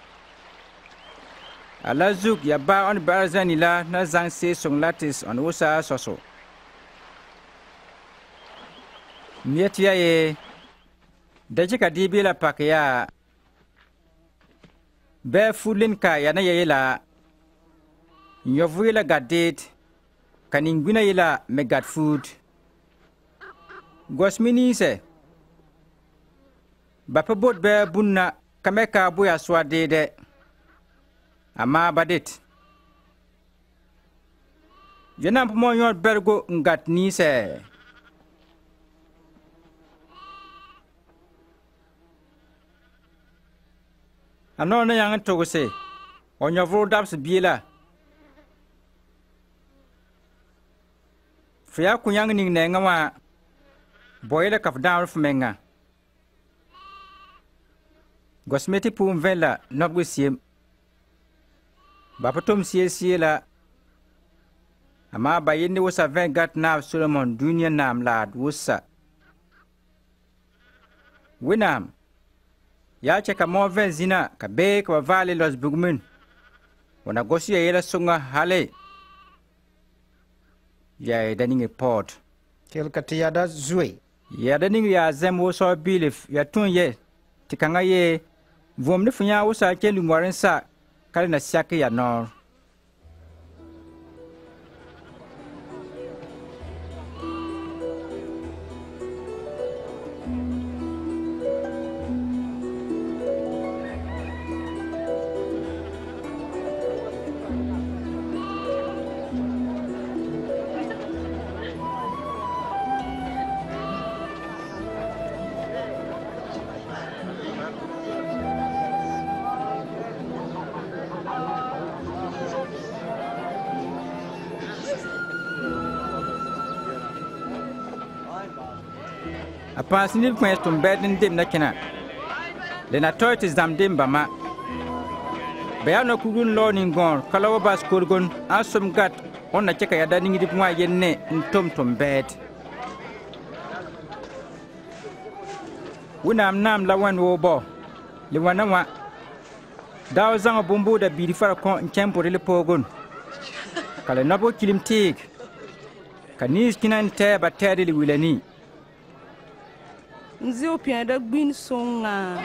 Ala zuk ya ba on barzanila na zang se song latis on usa soso. Miet ya ye. Daji ka dibi la pak ya. Be fulin ka ya na ye la. Nyovuila gadet kaningwina ila megat food gosmini se bapa bot be bunna kameka buya swadede ama badit yenam mo yor bergo ngat ni se anona yang to se onyovu dabs biela Fia kunyang ning nenga wa boyle kaf dawl fumenga Gosmeti pum vela nobgo siem Bapatom sie sie la Ama bayindi wusa vengat nav Solomon dunya nam lad wusa Winam Ya cheka mo ven zina ka be ka vale los bugmun Wana gosi ya yela sunga hale Ya daninge port Kel katiyada zui Ya daninge ya zem wo so bilif ya tun ye tikanga ye vom ne funya wo sa kelu ngwaren sa kale na siake ya nor Pas ni point to bed in dim na kina le na toit is dam dim bama be ya no kugun lo ni gon kala wa bas kurgun asum gat on na cheka ya dani ngi dipwa yenne ntom tom bed wunam nam la wan wo bo le wana wa daw zanga bumbu da bi fara kon kempo le pogun kala nabo kilimtik kanis kinan te ba tede li wilani Nzi opien da gbin songa.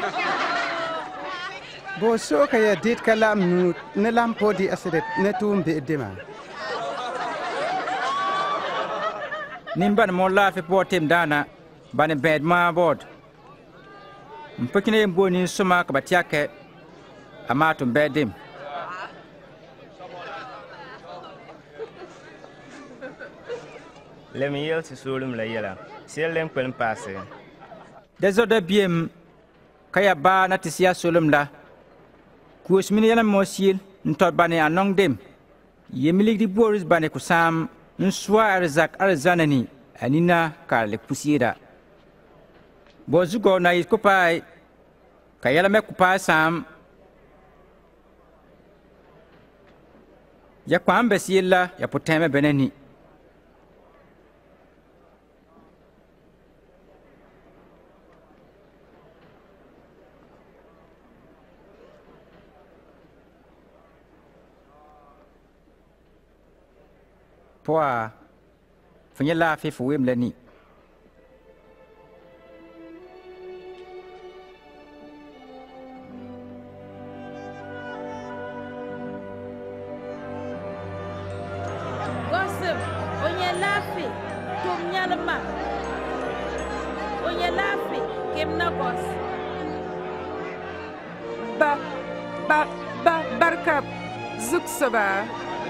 Bo so ka ya dit kalam nu ne lam podi asedet ne tum be dema. nimban mo lafi po tem dana bani bed ma bod mpekine mboni suma ka batiake amatum bedim lem yel si solum la yela sel lem kwelm passe dezoda biem kaya ba na tisia solum la kuosmini yana mosil ntot bani anong dem yemilik di boris bani kusam nswa arzak arzanani anina karle pusira bozugo na ikopai kayala me kupai sam ya kwambe sila ya poteme beneni poa fanya la fe fu wem lani gossip onye lafi tum nyalma onye lafi kem na gos ba ba ba barka zuksaba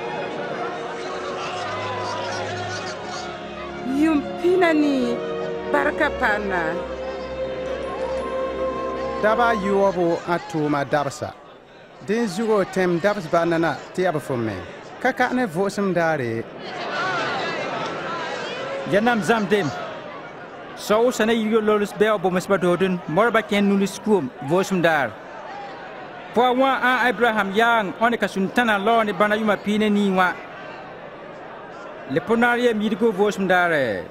yumpinani barka pana daba yuobu atuma dabsa din zugo tem dabs banana tiab fumme kaka ne vosum dare janam zamdem so sana yu lolis bel bo mesba dodun morba ken nulis kum vosum dar po wa a abraham yang onika suntana lo ni bana yuma pine ni wa le ponarie midigo vosum dare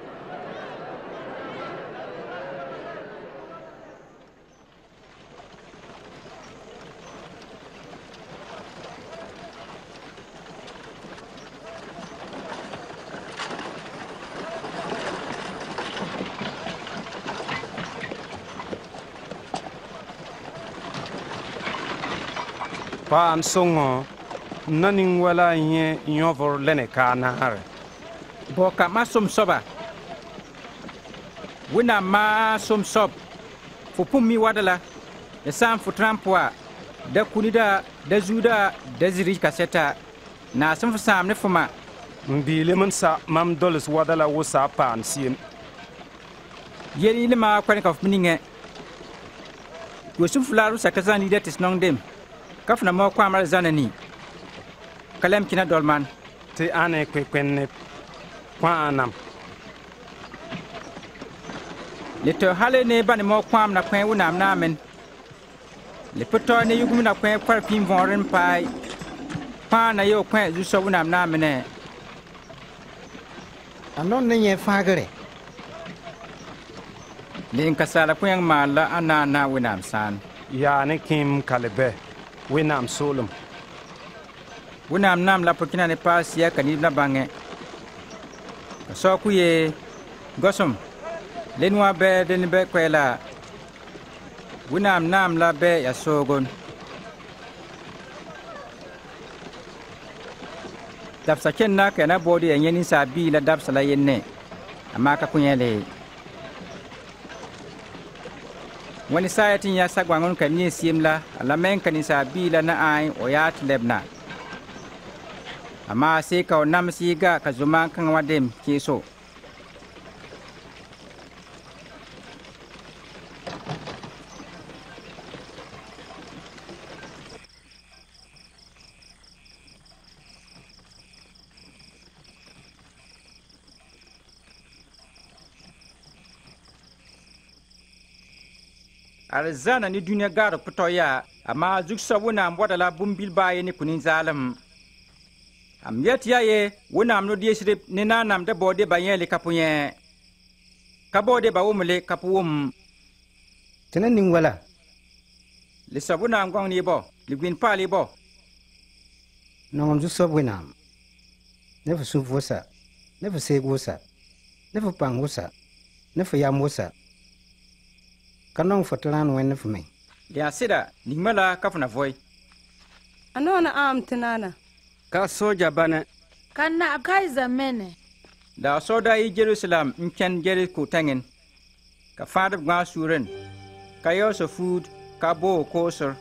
Paan songo naning wala nye nyovor lene kanare boka masum soba wina ma sum sob fu pummi wadala ya sam fu trampwa da kunida da zuda da ziri kaseta na sam fu sam ne fuma mbile mun sa mam dollars wadala wusa paan sim yeri le ma kwani ka funinge wo sum fularu sakazani da tisnong dem kafna mo kwamar zanani kalem kina dolman te ane kwe kwenne kwa anam le to hale ne bani mo kwam na kwen wunam na men le poto ne yugum na kwen kwar pin voren pai pa na yo kwen zu so wunam na men anon ne ye fagare le nkasala kwen ma la anana wunam san ya ne kim kalebe winam solum winam nam la pokina ne pas ya kanib na bange so kuye gosum lenwa be den be kwela winam nam la be ya sogon dab sa ken na kana bodi ya nyeni sa bi la dab sala yenne amma ka kunyele wani sayatin ya sagwangon kan yin simla alamen kanisa bila na ai oyat lebna amma sai ka nam siga ka zuma kan wadem keso arzana ni dunia gar putoya ama zuksa wona mbodala bumbil baye ni kunin zalam am yet yaye wona amno diesre ni nanam de bode bayele kapunye kabode ba wumle kapuwum tenen ning wala le sabuna ngong ni bo li gwin pali bo nongom zuksa winam ne fu su vosa ne fu se gosa ne fu pang wosa ne fu yam wosa kanong fatlan wen fu me ya sida nimala kafuna voy anona am tinana ka soja bane kana kaiza mene Da soda yi Jerusalem in ken Jericho tengen. Ka fadab gwa suren. Ka yoso food ka bo koser.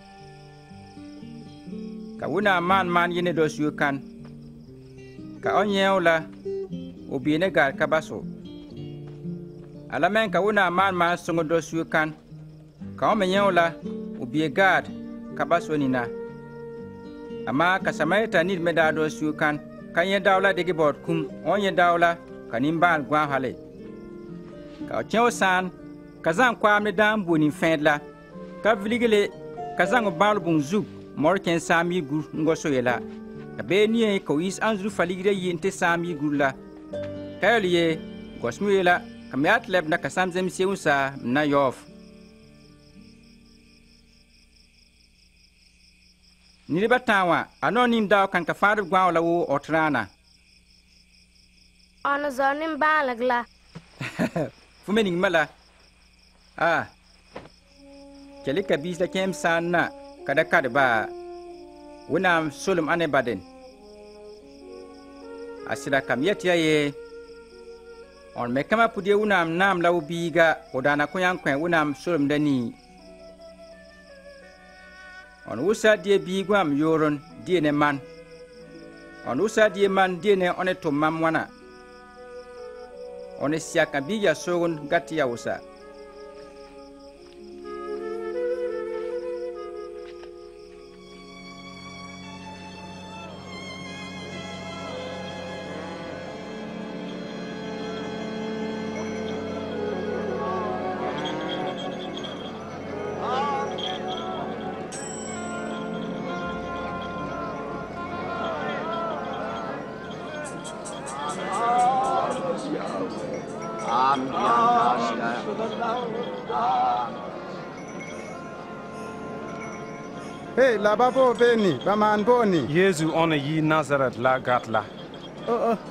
Ka wuna man man yene dos yukan. Ka onyeola ubine gar kabaso. Alamen ka wuna man man songo dos yukan. Ka omenyeola ubie gad kabaso nina. Ama ka samayta nid meda dos yukan. Kanye dawla degi bord kum onye dawla kanimbal gwa hale. Ka chen san kazan kwa me dam boni fendla ka vligele kazan bal bun zug morken sami gur ngoso yela ka be ni ko is anzru faligre yinte sami gurla kayliye gosmu yela kamiat leb na kasam zem seusa na yof ni batawa anonim daw kan ka faadu gwa la wo otrana ana zanim balagla fumening mala ah kelika bisla kem sanna kada kada ba wuna solum ane baden asila kamiyat yaye on mekama pudie wuna nam law biga odana ko yankwen wuna solum dani on usa die bigwam yoron die ne man on usa die man die ne oneto mamwana on siaka biya sogun gati ya usa Hey, la babo beni, baman boni. Yesu ona yi Nazareth la gatla. Oh oh.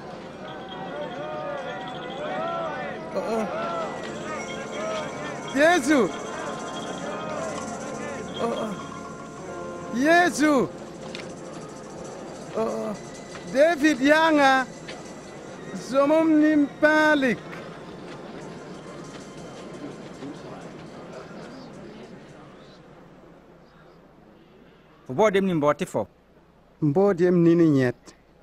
Oh oh. Yesu. Oh oh. Yesu. Oh oh. David yanga. Zomum nimpalik. Bo dem ni mboti fo. Mbo dem nini nyet.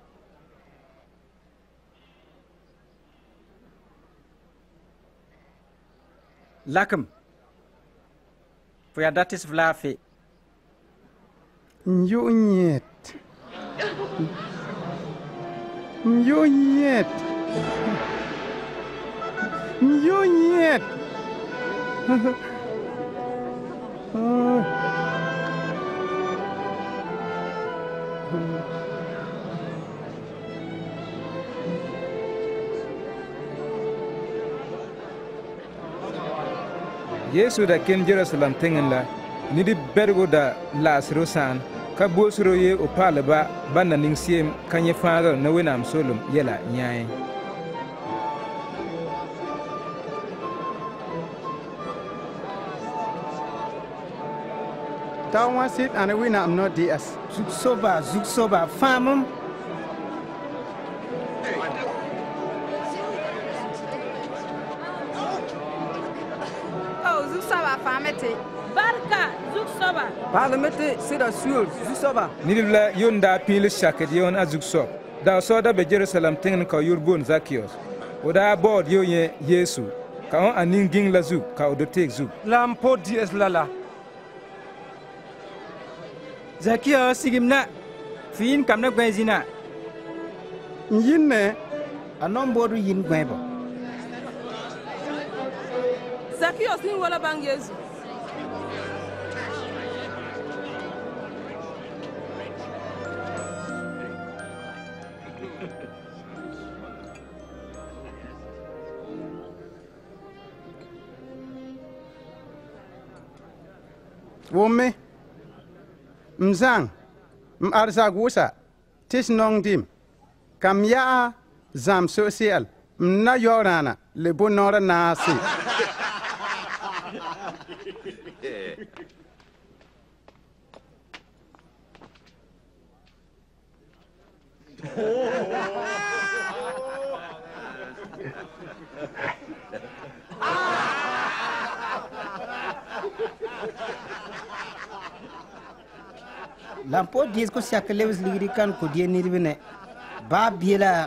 Lakum. For ya datis vlafe. Nyo nyet. Nyo nyet. Nyo nyet. Oh. Yesu da ken Jerusalem tengen la nidi bergo da lasro san ka bosro ye o palaba banna ning siem kanye faagal na wenam solum yela nyaay Tawa sit and we am not DS. Zuk soba, zuk soba, famum. Oh, zuk soba, famete. Barka, zuk soba. Parlemete, sida sur, zuk soba. Nidibla yonda pile shaket yon azuk sob. Da soda be Jerusalem tengen ka yurbon Zakios. Oda bod yo ye Yesu. Ka on aning ging la zuk ka odotek zuk. Lampo D S lala. Zakios sigimna fin kamna gwezina yinne anon bodu yin gwebo Zakios ni wala bang Yesu Wome Mzang, Marza Gusa, Tis Nong Dim, Kamya Zam Social, Mna Yorana, Le Bonora Nasi. Lampo dies ko siak lewis ligri kan ko die ni bine ba biela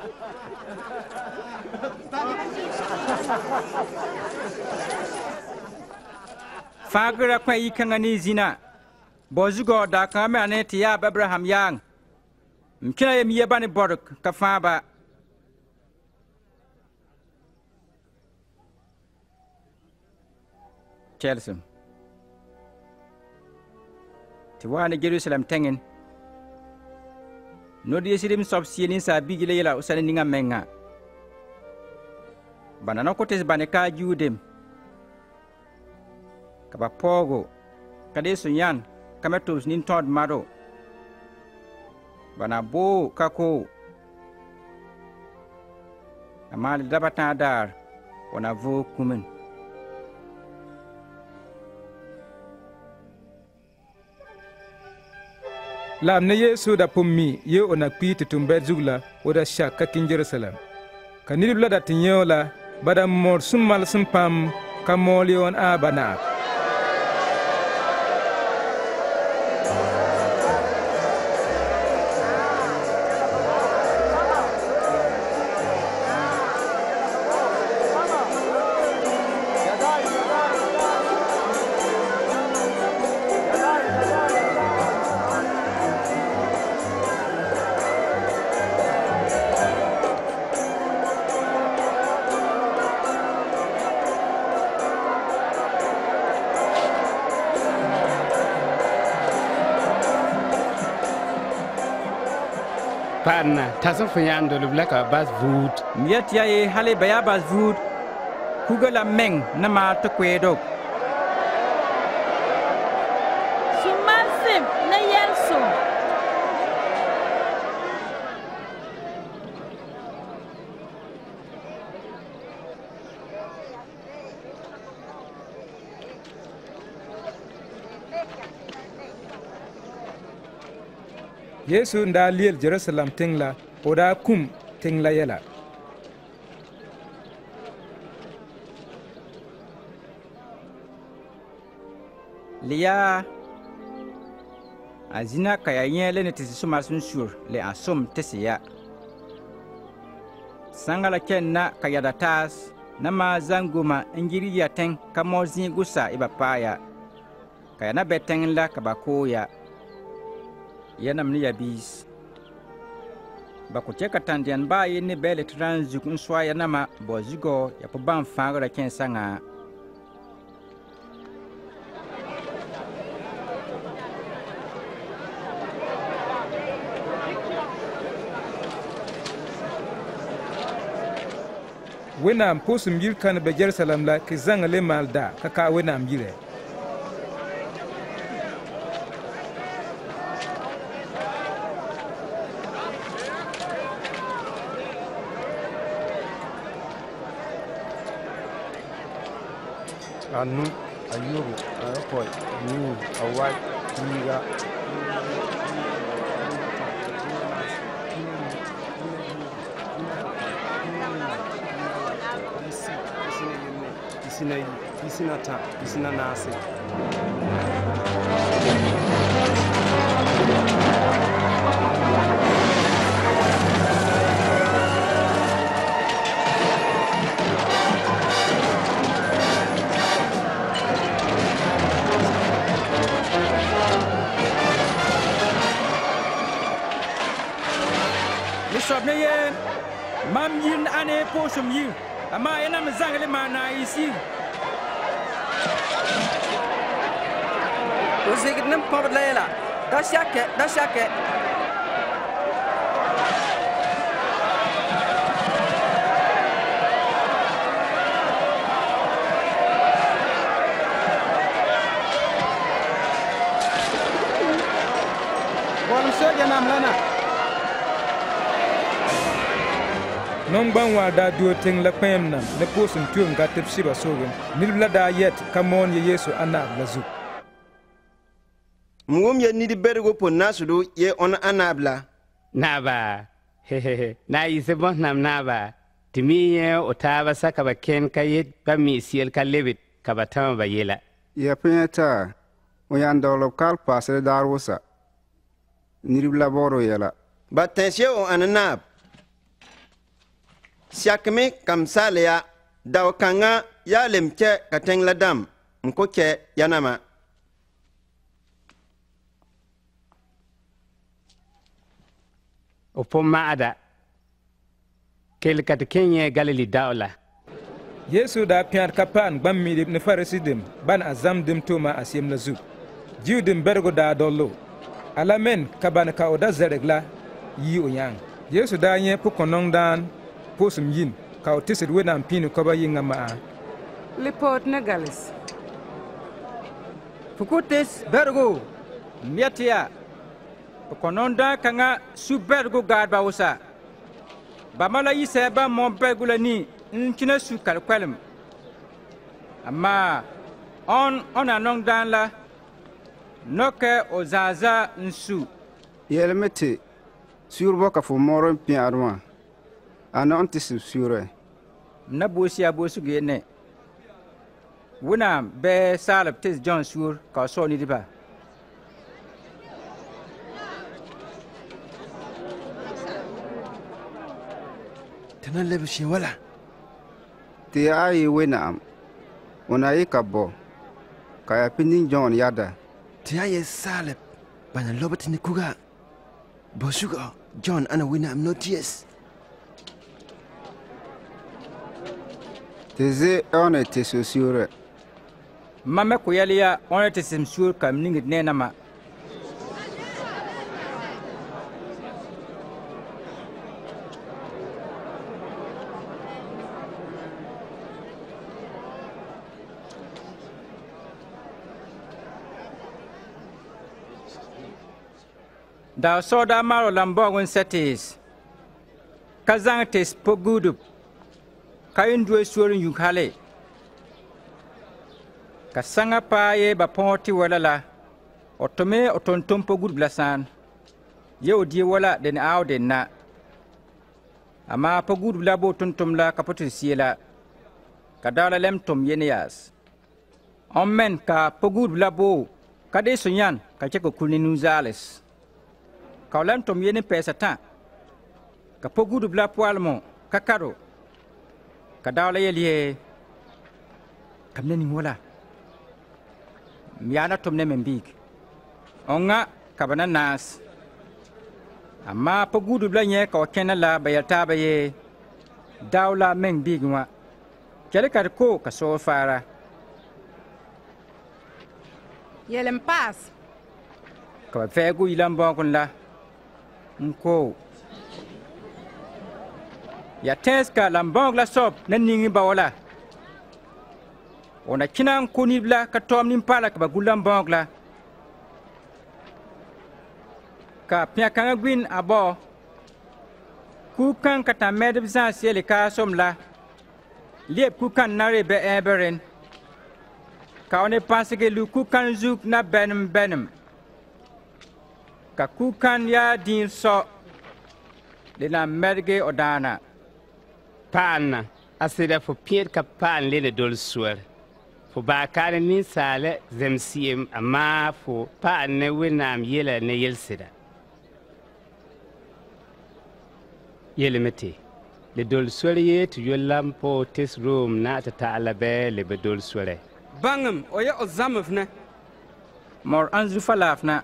fagra kwa ikangani zina bozugo da kame aneti ya Abraham yang mkina ye miye bani borok ka faba Chelsea Tiwana Jerusalem tengen no di sirim sob sieni sa bigile yela usane ninga menga banana ko tes bane ka judem kaba pogo kade sunyan kametos nin tod maro bana bo kako amali dabata dar wana vo kumen Lam ne Yesu da pummi ye ona kpiti tumbe zugla oda shaka kin Jerusalem. Ka niribla da tinyola bada mor summal sumpam ka molion abana. Parna, taso fanyando le blaka bas vood. Miet ya e hale baya bas vood. Kugala meng na ma to kwedo. Sumasim na yelso. Yesu nda liel Jerusalem tingla oda kum tingla yela. Liya azina kaya yele ne tisi suma sun sur le asom tesiya. Sangala kenna kaya datas nama zanguma ingiri ya teng kamozi gusa ibapaya. Kaya na beteng la kabakoya. Yanam ni yabis bakucheka tandian ba yini bele tranzik nswa yanama bozigo ya puban fangara kensanga Wenam posum yir kan be Jerusalem la ki zanga le malda kaka wenam yire. Anu ayuru ayapoi nu awai niga isina isina ta isina nase Bishop ne ye mam yin ane posum yin ama yana mzangale mana isi Uzigit nem pop lela. Da shake, da shake. Bon soja nam lana. Non ban wa da duo ting la pem nam ne posum tuum ga tep siba sogen nilbla da yet kamon ye Yesu ana blazu Mwom ye nidi bergo po nasudo ye on anabla Naba. Hehehe. Na ise bon nam naba. tɩ mi yẽ o taaba sa ka ba kẽn ka yet pa mi sɩel ka lebd ka ba tãmã ba yela ya pẽe taa o yãn dɔglb kaal paasd daar wʋsa nirb la baood o yɛla ba tẽes ye o ãn naab siakme kamsaal ya dao kãngã yaa lem kɛ ka tẽng la dãmb n ko kɛ yanama o pʋ maada kelka tɩ kẽ yẽ galili dao la yesu daa pẽad ka paan gbãmb miidb ne farisidem ban a zãmdem tʋʋma a sɩem la zug jiuudem bɛdgo daa dɔllo a la men ka ban ka o da zɛrg la yi o yãng yesu daa yẽ pʋ-kõ-nong daan pʋʋsem yin ka o tɩsd wẽnnaam pĩine koaba yĩngã ma'a Lipoot ne galis. Fukutis bergo. Miatia. Pʋ-kõ-nong daan kãngã su bɛdgo gaadba wʋsa bãmba la yɩsɛ ba mõ bɛdgo la ni n kĩna su kal-koɛlem amaa õn õna nong daan la nokɛ o zãaza n su yɛlme tɩ suurbɔ ka fo moor n pẽad wã a na n tɩ sb suurɛ m na boos yaa boosg ye ne wẽnnaam bɩ saalb tɩ Zãn suur ka o sao nidba tɩ na leb sẽ wala tɩ yaa a yɩ wẽnnaam o na yɩ ka bɔ ka yaa pɩ nin-Zãn yada tɩ yaa yɛ saalb ba na lob tɩ ne kuga bo sugɔ Zãn ana wẽnnaam no-tɩɛs tɩ ze ɔne tɩ so suurɛ mam me ko yɛl ya õne tɩ sẽm suur kam ningd neenãma daa sɔɔdaa maaro lambɔg n sɛ tɩɩs ka zãng tɩs po gudb ka yin duwe suor n yũk hale ka sãngã paa ye ba põor tɩ wala la o tʋme o tʋm-tʋm po gudb la sãan ye o die wala den aao denna amaa po gudb la bo tʋm-tʋm la ka pʋ tɩ sie la ka dao la lɛm tʋm yen-yaas õn mɛn ka po gudb la bo ka de sũ-yãn ka kɛk kul ne nu-zaales ka o lɛm tʋm yen n pɛɛsa tã ka po gudb la poalmõ ka kado ka dao la yel ye kam ne ning wala m yaa na tʋm ne me biig õnga ka ba na naas amaa po gudb la yẽ ka wa kẽna la ba yɛl taaba ye dao la meng biig wã kɛle ka d ko ka soor faara Yɛlem paas. ka ba vɛɛgo yila n bõogẽ la n ko ya tẽes ka la n bõog la soab na ning ba wala o na kẽna n ko nib la ka taoom nimpaala ka ba gul la n bõog la ka pĩa-kãngã gbin a bao kug-kãng ka tã mɛdb zãas yeele kaasom la lieb kug-kãn na re bɛ ẽebren ka o ne pãsge lu kug-kãn zug na bɛnem-bɛnem ka kug-kãn yaa dĩir sɔ le na n mɛdge o daana paanna a sɩda fo pẽed ka paan le ne dol suɛr fo baaka ne ninsaale zemsɩem amaa fo paan ne wẽnnaam yɛla ne yel-sɩda yelme tɩ le dol suɛr yee tɩ yolla n po tes room na tɩ taala bɛ le be dol suɛrɛ Bãngem o ya o zãmf ne mor ãn zu fa laafna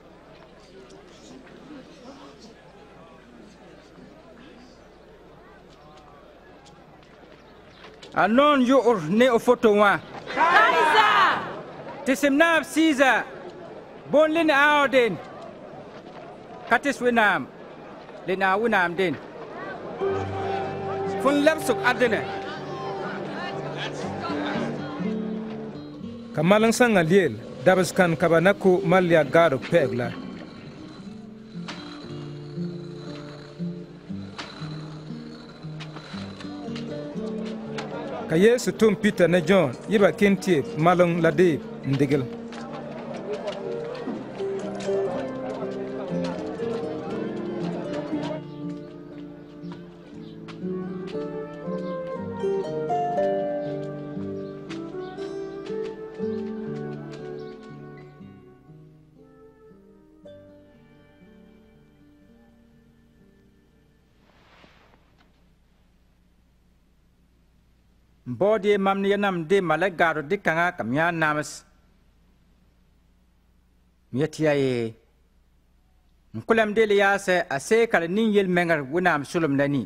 a noon yo'or ne o foto wã tɩ sẽm naab sɩɩza boon le ne aao den ka tɩs wẽnnaam le na a wẽnnaam den fõn lɛbsg adene ka maleng sãngã leel dabs kãn ka ba na ko mal ya gaadg pɛɛg la ka yesu tʋm pita ne Zãn yɩba ken tɩɩb maleng la deeb n degl Body mam ni nam de malagaro de kanga kamya namas. Miatia ye. Nkulam de liya se ase kala nin yel mengar wunam sulum nani.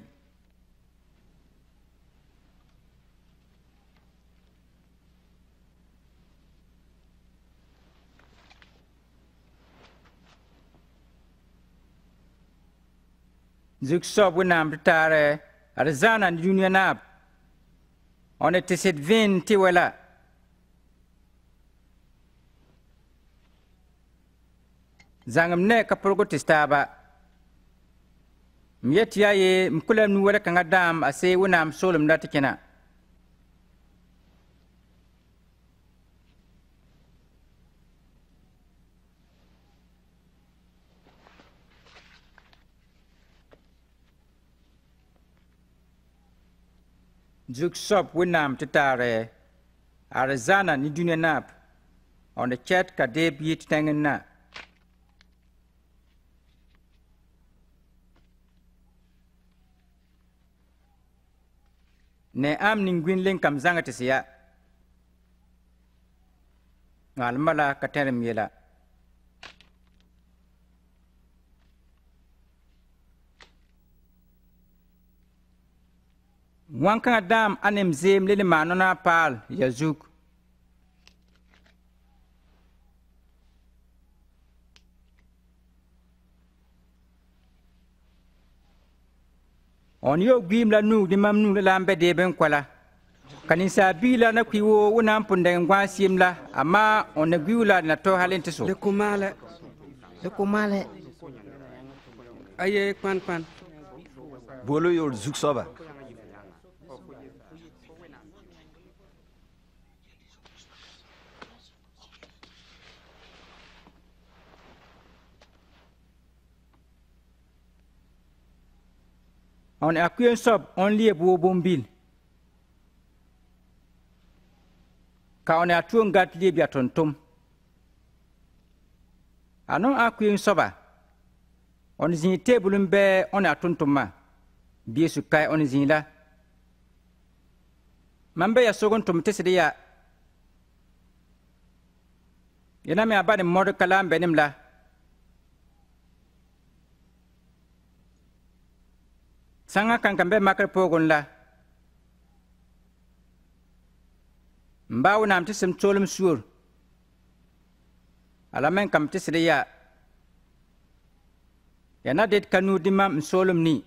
Zuk sob wunam tare arzana union up. On était cette vin tiwela. Zangam ne kapurgo tistaba. Miet ya ye mkulam nuwela kanga dam ase wunam solum datikena. Zuk sop winam titare arzana ni dunia nap on the chat ka de biet tangen na ne am ningwin len kam zanga tisia ngal mala ka terem yela Wanka dam anem zem lele manona pal yazuk. On yo gwim la nu di mam nu la mbe de ben kwala. Kanisa bila na kwiwo wona mpunde ngwa sim la ama on ne gwiula na to halente so. Le kumale. Le kumale. Aye kwan kwan. Bolo yo zuk soba. On akuen sob on liye bo bombil. Ka on atuon gat liye bia tontom. Anon akuen soba. On zin table mbe on atontoma. Biye su kai on zin la. Mambe ya sogon tom tesede ya. Yana me abade mod kalam benim la. Sanga kan kambe makar pogon la. Mbawu nam tisim tolum sur. Alamen kam tiside ya. Yana det kanu dimam solum ni.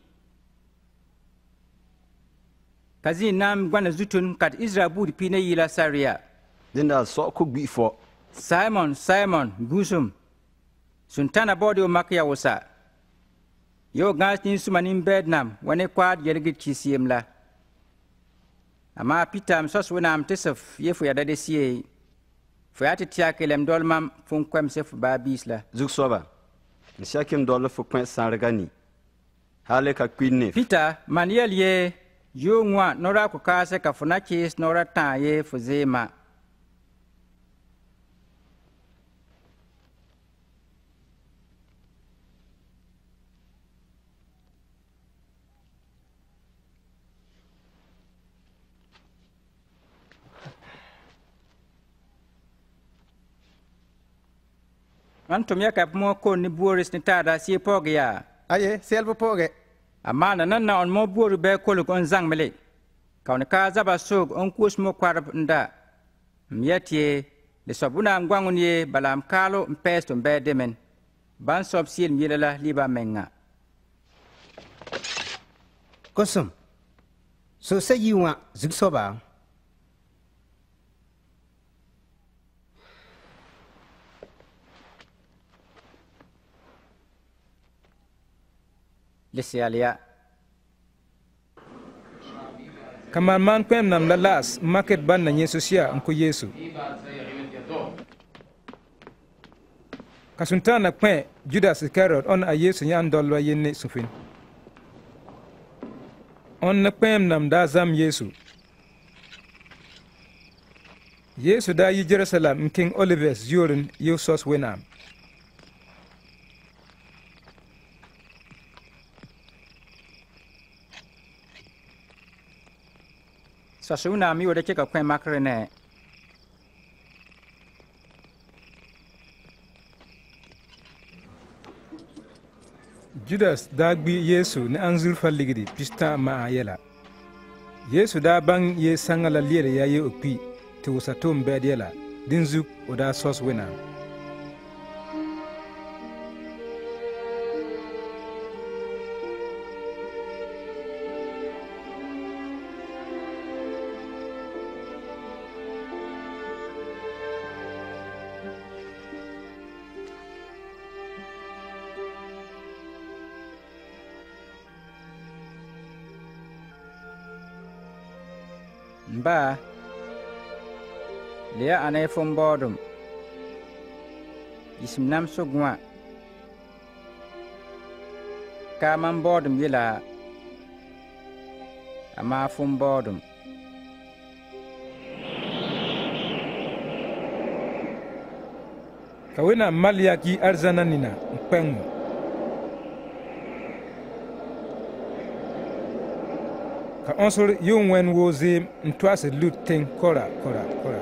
Kazi nam gwana zutun kat Israel budi pine yila saria. Dinda so ko gbi fo. Simon, Simon, gusum. Suntana body o makya wosa. Yo gas ni sumanin bednam wane kwad yelgit kisiem la. Ama pitam sos wenam tesef yefu ya dade siye. Fuyati tiake lem dolmam fun kwem sef babis la. Zuk soba. Nishakim dole fu kwen sanregani. Hale ka kwinne. Peter man yel ye yo ngwa nora ko kase ka funa kis nora ta ye fuzema. Antum ya kap mo ko ni buoris ni tada si poge ya. Aye, selbo poge. Amana nan na on mo buoru be ko on zang mele. Ka on ka zaba sog on kus mo kwar nda. Miatie le sobuna ngwangun ye balam kalo mpesto mbe demen. Ban sob sil milela liba menga. Kosum. So say you want zuk soba. Lesialia. Kamar man kwem nam la las market ban na Yesu sia nko Yesu. Kasuntana kwen Judas Iscariot on a Yesu nyan dolwa yenne sufin. On na kwem nam da zam Yesu. Yesu da yi Jerusalem King Olives yorin Yusos wenam. Sasuna mi wode cheka kwen makre ne. Judas daa gbi Yesu ne an zurfa ligidi pista ma a yɛla. Yesu daa baŋ ye saŋa la liɛli yaa ye o kpi ti wusa tʋʋm bɛɛd yɛla din zug o daa sɔs Wẽnnaam. Mba Lea ane fom bodum Isim nam so gwa Ka man bodum yela Ama fom bodum Ka Wẽnnaam mal yaki arzãna nina n kpɛng ka õsr yʋʋn wẽn woo zeem n toasd lut tẽng kora kora kora.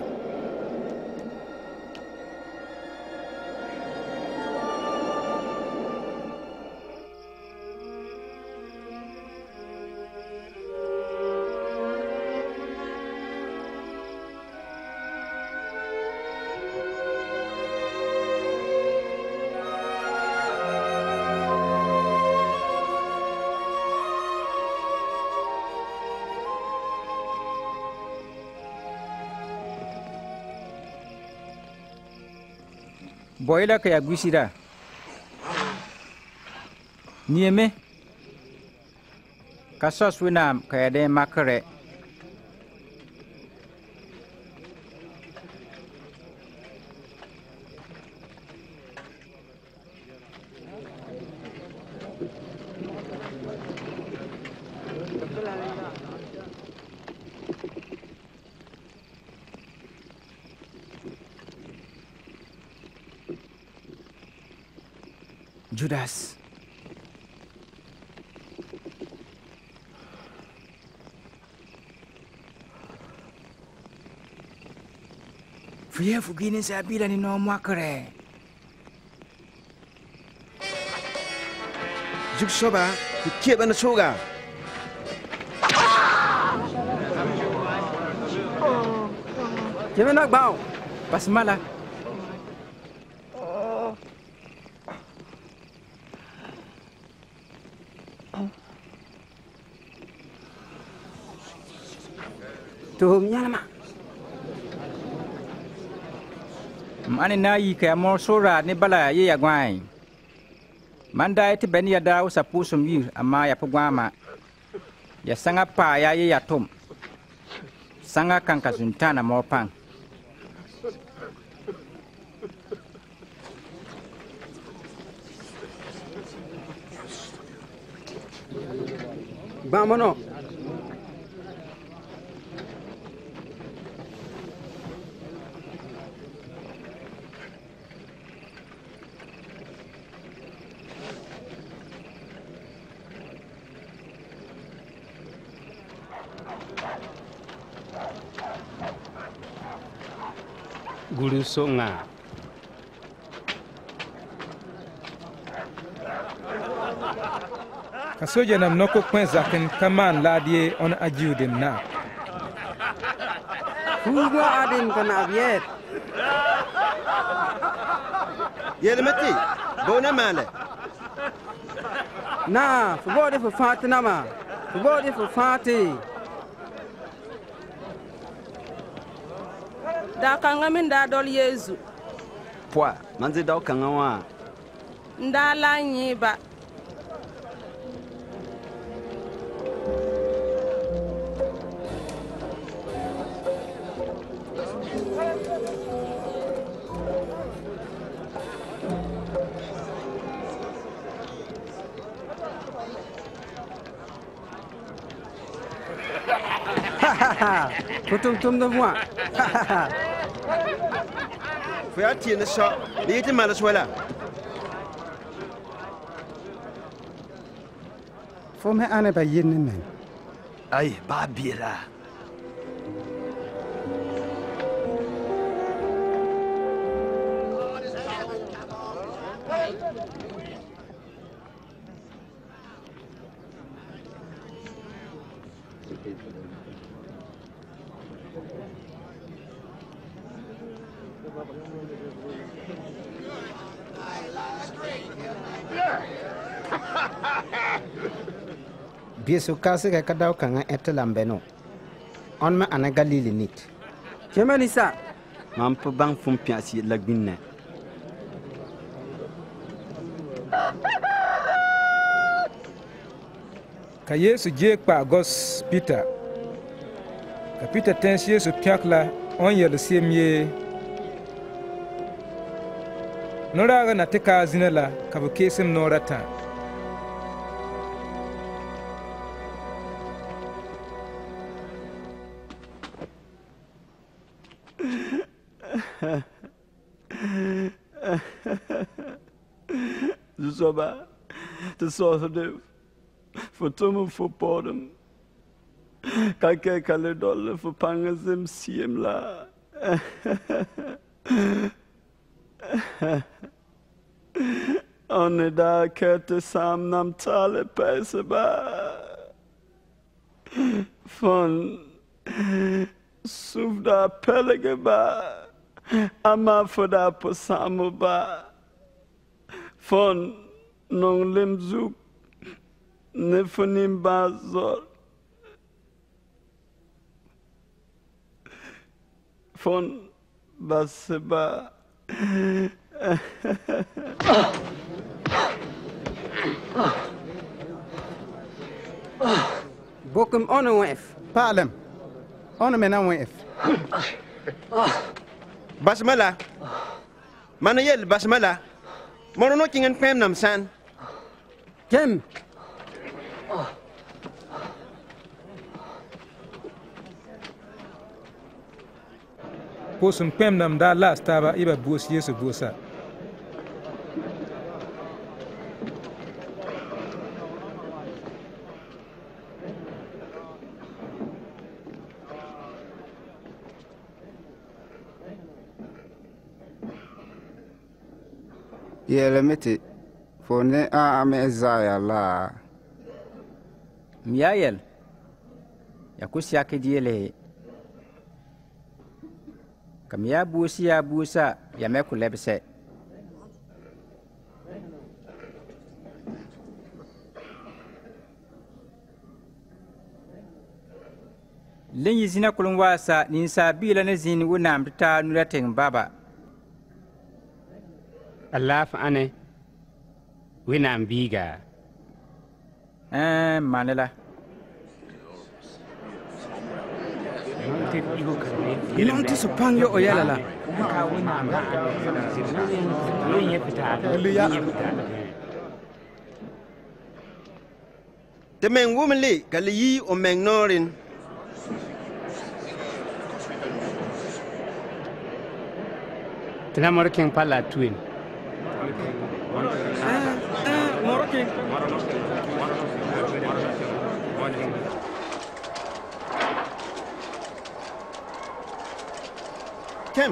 Boyla ka ya gwisira Nieme Ka sos Wẽnnaam ka ya den makre Judas. Fuye fugini sabila ni no mwakre. Juk soba, kieba na soga. Kieba nak bau. Pas mala. Tuhum nyalama. Mani na yi ka mo sora ni bala ye ya gwai. Manda eti ben ya dawo sa pusum yi ama ya pugwama. Ya sanga pa ya ye ya tom. Sanga kanka zuntana mo pang. Bamono. Guru songa Ka soja nam noko kwen zaken kaman ladie on ajiudim na. Fugo adin kana viet. Yelmati, bona male. Na, fugo de fati nama. Fugo de fati. Da kanga min da dol Yesu. Pwa, manzi da kanga wa. Nda la nyiba. Kutum tum da mua. Fuya tiye na so, ni yiti mala swela. Fo me ane ba yin men. Ay, ba biela. Biesu kasi ka kadaw kanga etelambeno. On ma ana Galili nit. Kemanisa. Mam pa bang fum piasi la gbinne. Ka Yesu je kpa gos Peter. Ka Peter tens Yesu piakla on yel semye. Noraga na teka zinela ka bu kesem norata. Zusoba, de soort de voor tomen voor podem. Kijk kale dolle voor pangazem siemla. Onne da kete sam nam tale pese ba. Von sufda pelege ba. Ama foda posamo ba. Von non limzoek ne fonim bazor. Von baseba. Bokum on wef. Palem. On mena wef. Basmala. Manayel basmala. Mono kingen pem nam san. Kem. Posum pem nam da last taba iba bus Yesu busa. Yelemete fone a ame zaya la. Miayel. Yakusi yake diele. Kamia busi ya busa ya meku lebse. Lenyi zina kulungwasa ninsa bila ne zin wunam ta nulateng baba. Allah fa ane winam biga. Eh manela. Ilon ti supang yo oyala la. Te meng womanly kali yi o meng norin. Tina morking pala twin. Morking. Kem.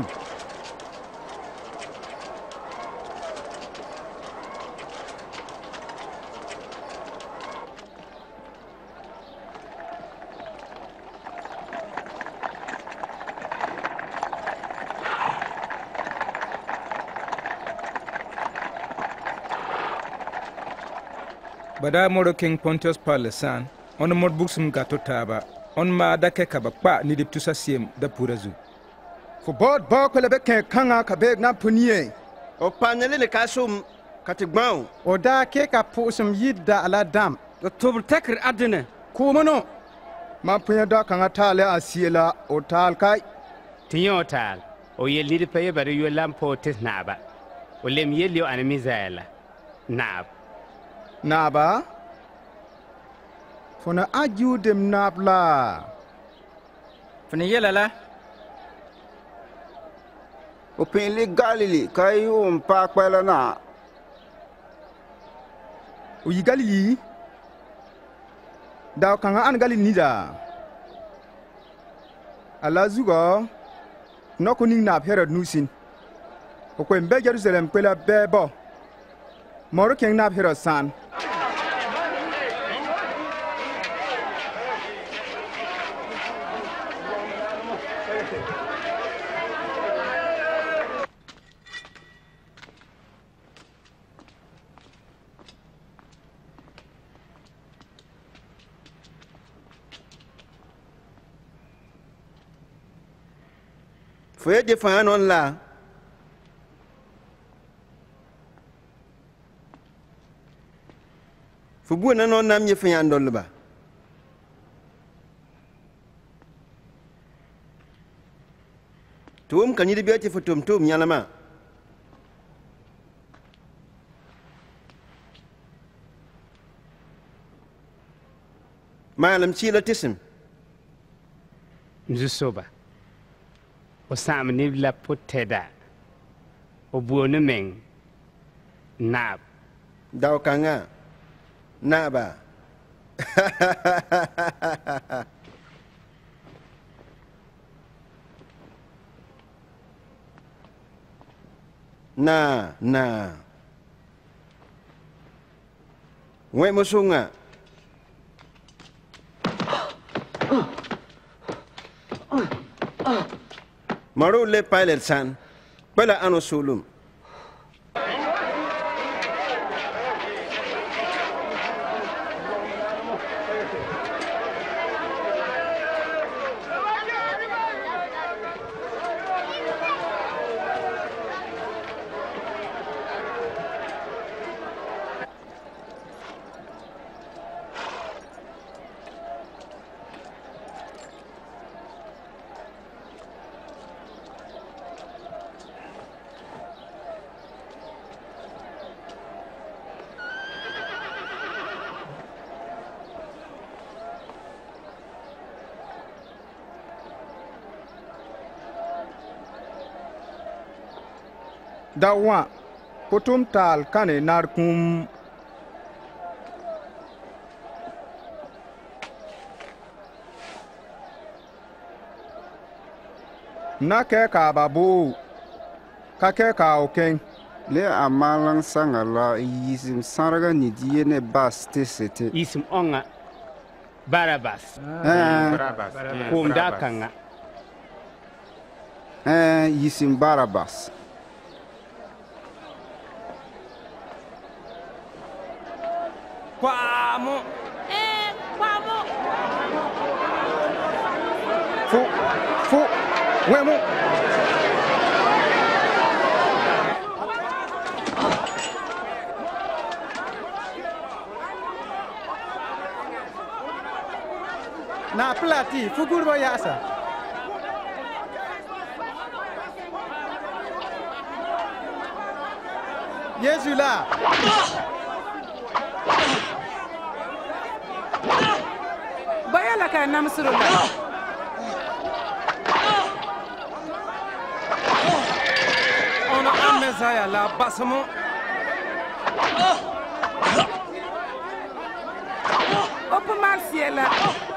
Bada moro King Pontius Pilate on mod buksum gato taba on ma dake ka bakpa ni dip tusa siem da purazu. Fo bod bo ko lebe ke kanga ka beg na punie. O panele le kasum katigbaw. O da ke ka pusum yidda ala dam. O tobul takr adene. Ko mono. Ma punya da kanga tale asiela o tal kai. Tinyo tal. O ye lidi paye bari yo lampo tis naba. O lem yeli o anamizaela. Nab. Naba. Fona aju dem nabla. Fona yela la. O pinli Galili kai um pa kwela na. O yi Galili. Da kanga an Galili nida. Ala zugo. No ko ning na Herod nusin. O ko mbe Jerusalem kwela bebo. Moro king na Herod san. Foi de fan on la. Fu bu na non nam ye fan dol ba. Tum kan yi biya ti futum tum nyalama. Malam chila tisim. Nzusoba. O sam ni la poteda. O buonu meng. Nab. Daw kanga. Naba. Na, na. Ngwe musunga. Maru le pilot san. Bala ano sulum. Dawa putum tal kane narkum na ke ka babu ka ke ka oken le amalang sangala yisim saraga ni die ne bas tesete Isim onga Barabas. Barabas. Kum da kanga. Eh yisim Barabas. Kwamo. Eh, kwamo. Fu, fu, wemo. Na plati, fugurbo yasa. Yesu la. Bayala ka namsuru la. Ono an Messiah la basamo. Opa Marciela.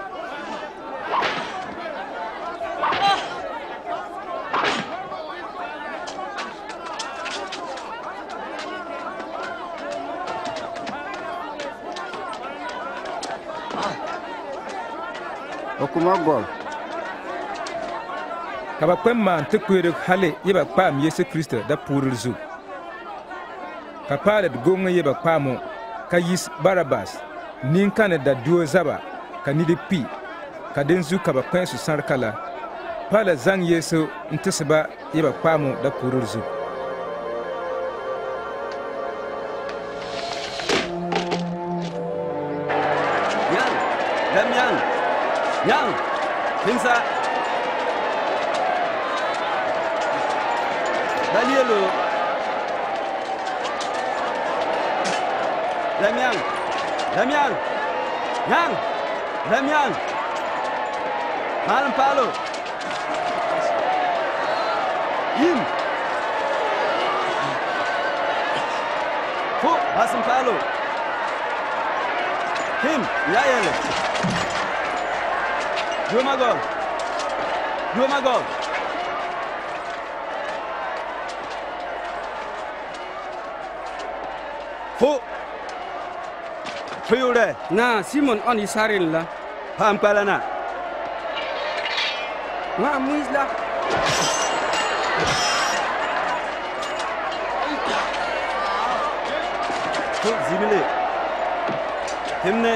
Okuma gol. Kaba kpɛm maan tɩ koeerg hale yɛba kpaam Yesu Kirista da pʋʋrr zu. Ka Paalet gomŋã yɛba kpaamo ka yis Barabas, nin-kãne da duo zaba ka nid pi, ka den zu ka ba kõ sũ-sãrka la. Paalet zãng Yesu n tɩsba yɛba kpaamo da pʋʋrr zu. Yang, Dam Yang, Yang, Kimsa, Danielo, Dam Yang, Dam Yang, Yang, Dam Yang, Malam Palo, Yim, Fu, Basim Palo, Kim, Yayele, Dua Magol, Dua Magol, Fu, Fiude, Na Simon on isarin la. Pampalana, Na muisla. Fu Zimile, Kimne,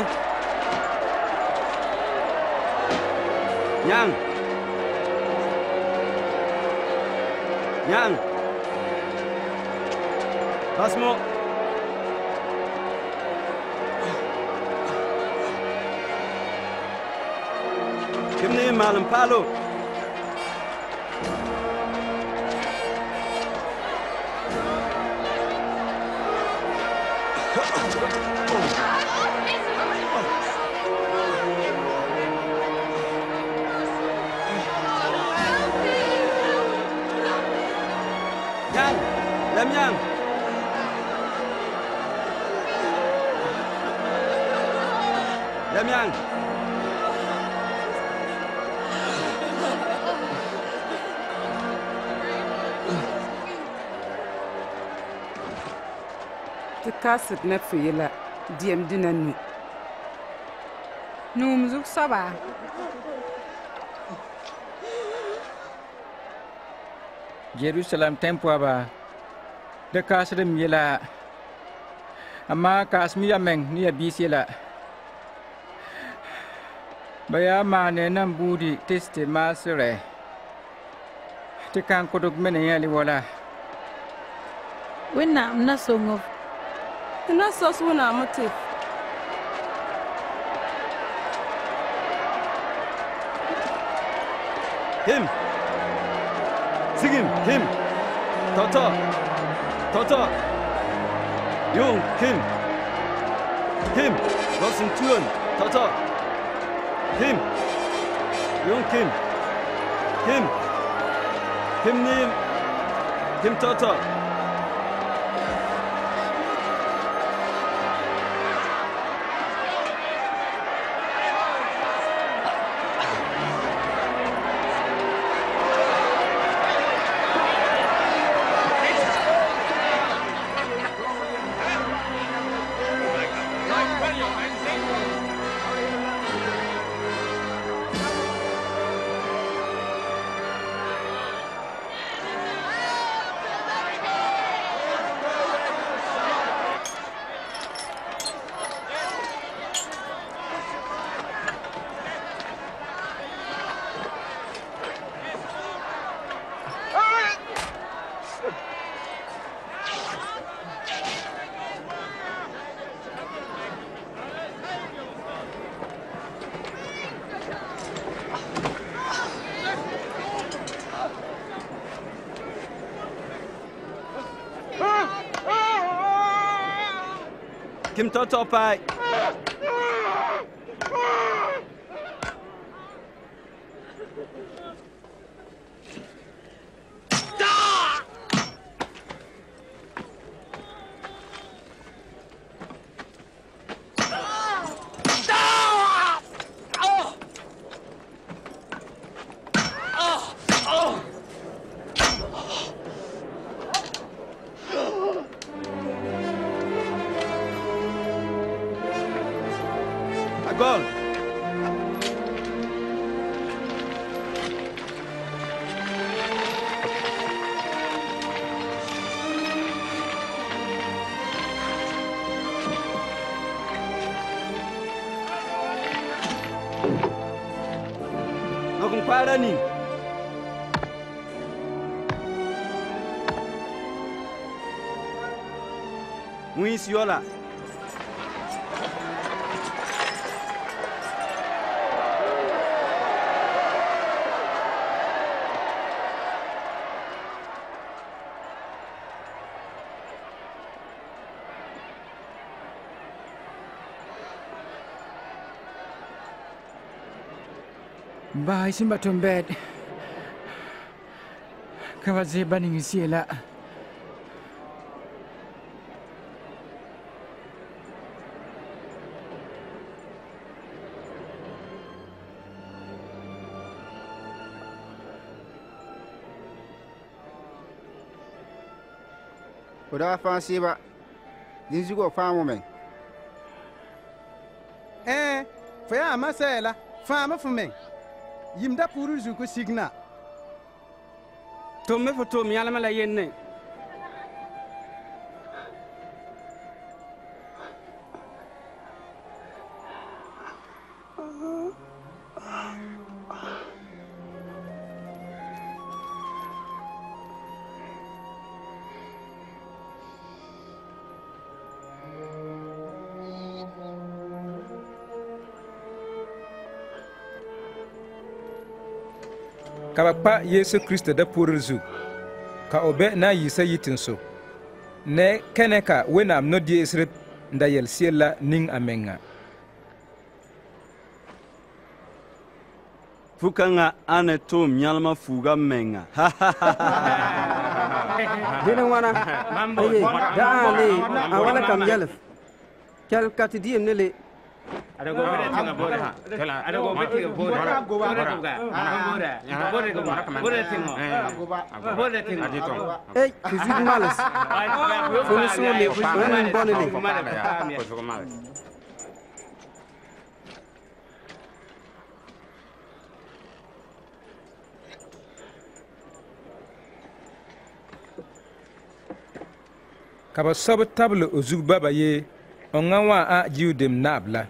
Yang, Nyang. Basmo. Kimni malam palo. Yang, Lam Yang. Lam Yang. Ti kasɩt na fo yella dɩɛm dɩna nu. Nuum zug soaba. Jerusalem tempoaba de kasrem yela amma kasmi yameng ni abis yela baya mane nan budi teste masre te kan kodok mene yali wala Wẽnnaam na sõngo tɩ na sõs wẽnnaam tɩ Him. Sigim, him. Toto. Toto. Yung, him. Him. Gossen Türen. Toto. Him. Yung, Kim. Him. Him Nim. Him Toto. Kim Toto Pai. Gol. Nokong para ni. Muis yola. Bye simba tombed. Kawaze baning isiela. Oda fansi ba. Dinzugo famo men. Eh, fa masela, famo fumen. Yimda puru zuko signa. Tomme fo tom yalama la yenne. ka ba kpa Yesu Kristo da pʋʋrr zug ka o bɛ na n yiisa yitinso ne kɛnɛ ka Wẽnnaam no-dɩɩsd n da yɛl sɩel la ning a menga. Fukanga ane tʋʋm yãlmã fuuga menga. Dẽn wãna aye da ã le a wala kam yɛlf kɛl ka tɩ dɩɩm ne le. Ada go bere tinga bore ha. Kala ada go bere tinga bore. Bore go ba. Bore go ba. Bore tinga. Bore tinga. Ey, kizig malas. Fonu sule, fonu bonele. Ka ba sob tabl o zug baba ye on nga wã a jiudem naab la.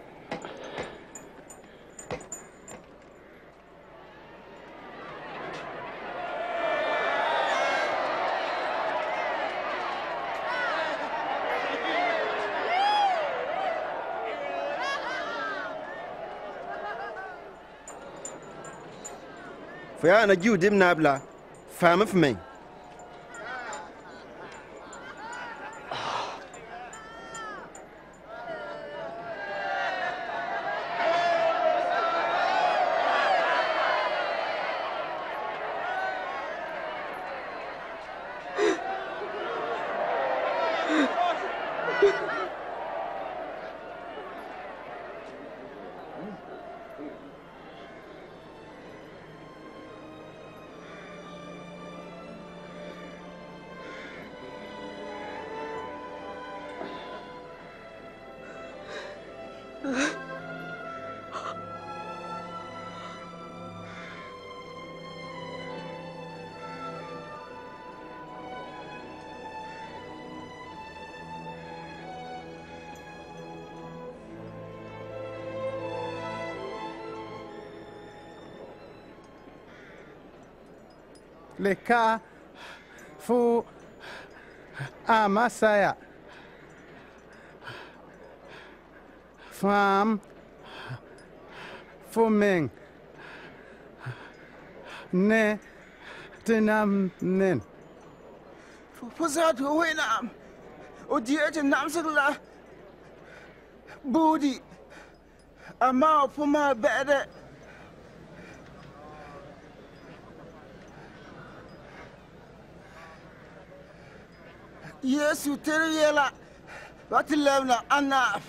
Fo ya na jiudem naab la, faam f me. Leka fu amasaya fam fu meng ne tinam nen fu za tu Wẽnnaam o diya tɩ namsg la buudi amma fu ma bɛ'dɛ Yesu tere yela wat lewna anaaf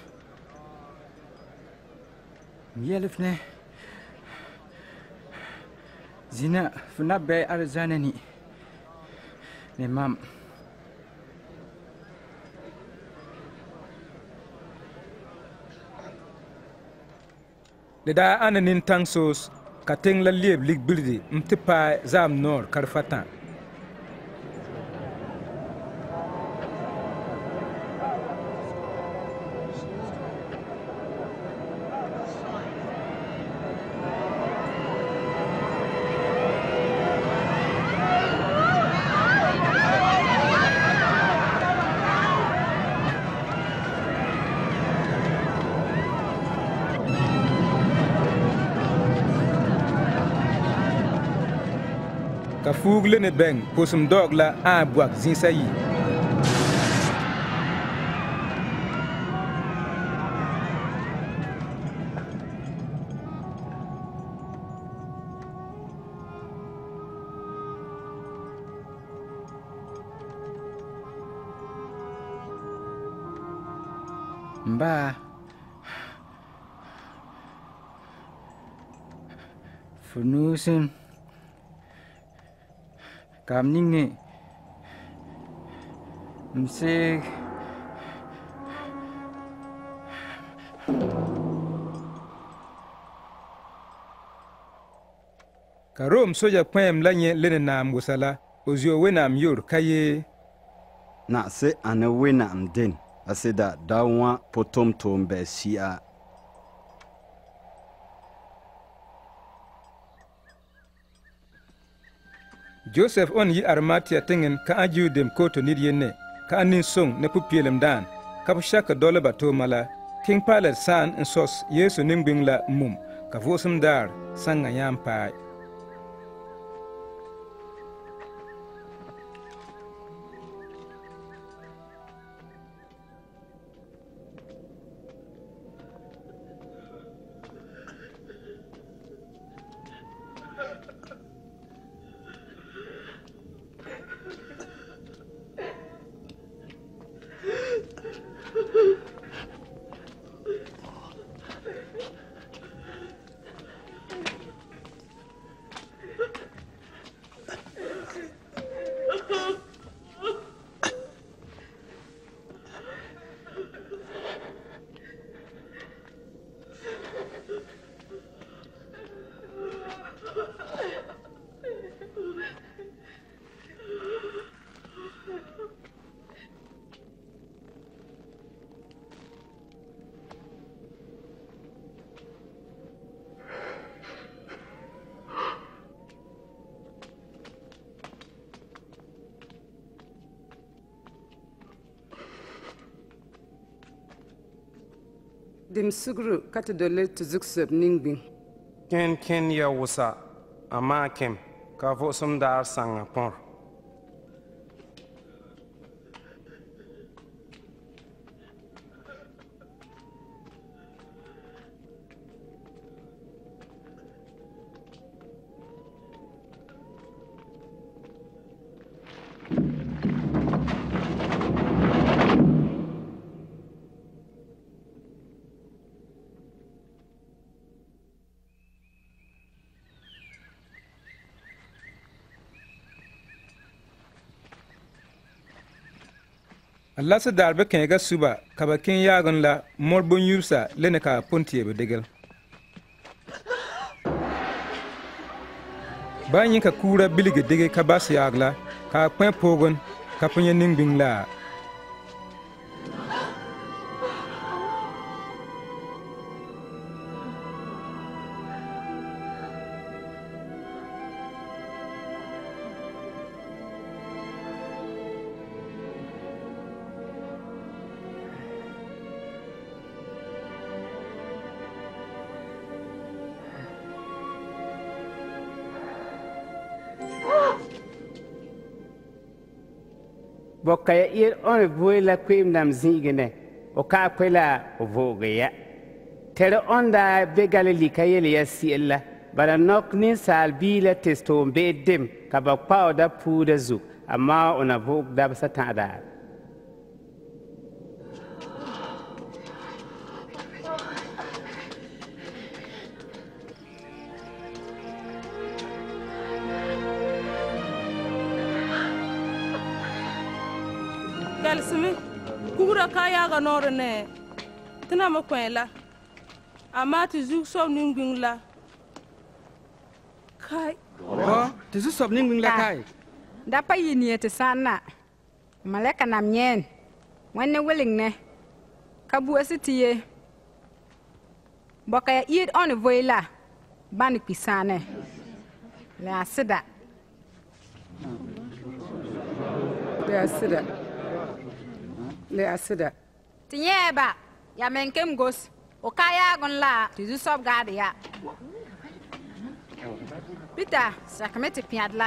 Yelf ne Zina funa bɛ arzanani ne mam Le daa ãn nin-tãng soos ka tẽng la lieb lig-bildi m tɩ paa zaam noor karfatã. Ka fuug le ne bɛng posem dɔɔg la ãã buak zĩisa yi. Mba Funusin Kam ninge Mseg Ka Rom soja kpẽem la yẽ lene naam wʋsa la o zio Wẽnnaam yor ka ye na se ane Wẽnnaam den a sɩda da wã potom tʋʋm bɛ sɩ'a Joseph on yi Armatia tẽngẽ ka a jiudem kooto ned yenne ka a nin-sõng ne pu-peelem daan ka b shak dɔlba tooma la King Pilate sãan n sõs Yeesu nin-gbing la mum ka vʋʋsem daar sãnga yãam paai. Dim sugru kati dole tu zuksub ningbing. Ken ken ya wusa ama kem ka vo sum dar sanga por. Allah sa darbe kẽega suba ka ba kẽ yaagẽ la mor bõn-yũusa le ne ka pʋn tɩ degel ba yẽ ka kuura bilge dege ka bas yaag la ka kpẽ poogẽ ka põ yẽ ning-bĩng la Boka ya ir on voila kwim nam zingene o ka kwela o voga ya tere onda be galili kayele ya siella bara nok nin sal bila testo be dem ka ba pawda puda zu amma ona vog da ba satada Galsimi, kura kaya ga nore ne. Tina mo kwen la. Ama ti zuk sob ningbing la. Kai. Oh, ti zuk sob ningbing la kai. Da pa yini te sana. Maleka nam nyen. Wanne willing ne. Kabu asitiye. Boka ya eat on voila. Bani pisane. Le asida. Le asida. Le asida. Tinyeba, ya menkem gos. O kaya gon la, ti zu sob gade ya. Peter, sakamete piadla.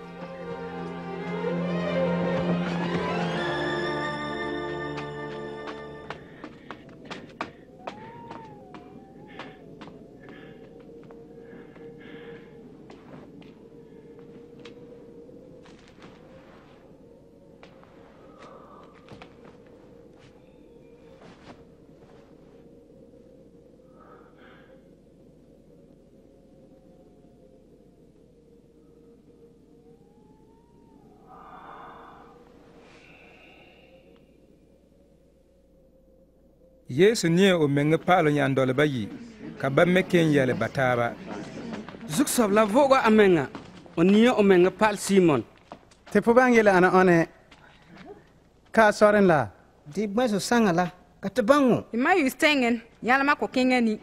Yesu nie o menge paalo yan dole bayi ka ba meken yele bataba zuk sob la voga amenga o nie o menge pal Simon te po bang yele ana one ka soren la di bazo sanga la ka te bango ima yu stengen yala ma ko kengeni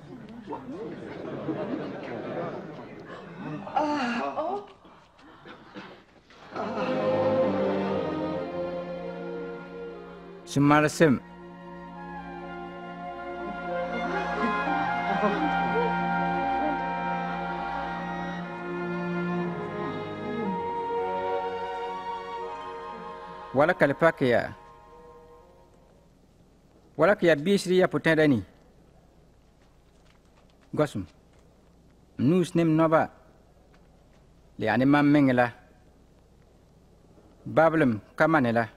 Sumarsem wala kalpake ya wala kia bisri ya potenda ni gosum nus nem noba le ane mam mengela bablem kamanela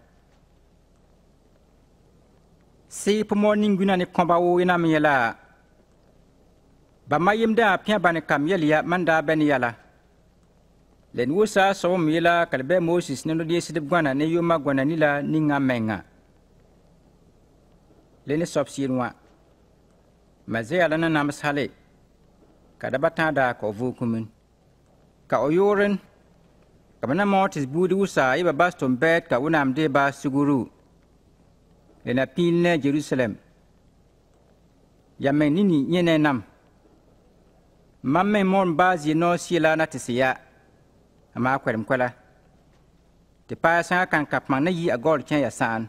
si po morning guna ne komba wo ina mela ba mayim da pia bane kam yelia manda ben yala len wusa so mila kalbe Moses ne no die sidib gwana ne yoma gwana nila ninga menga len sop sirwa mazaya lana namas hale kada batada ko vukumin ka oyoren kabana motis budi wusa iba baston bet ka unam de ba suguru lena pilne Jerusalem yamen nini nyene nam mamme mon bazi no sila na tisiya ama kwerem kwala te pa sa kan kapman na yi agol chen ya san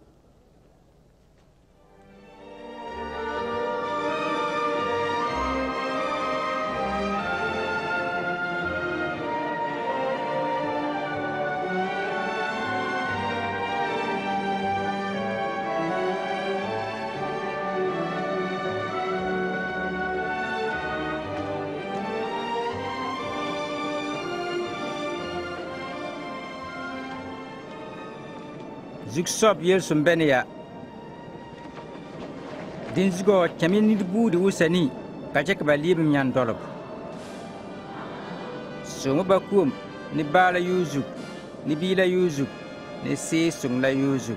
Zuksop yer sumbenia dinzgo chamin ni budi usani kachek ba libim nyan dolop sungu bakum ni bala yuzuk ni bila yuzuk ni si sungla yuzuk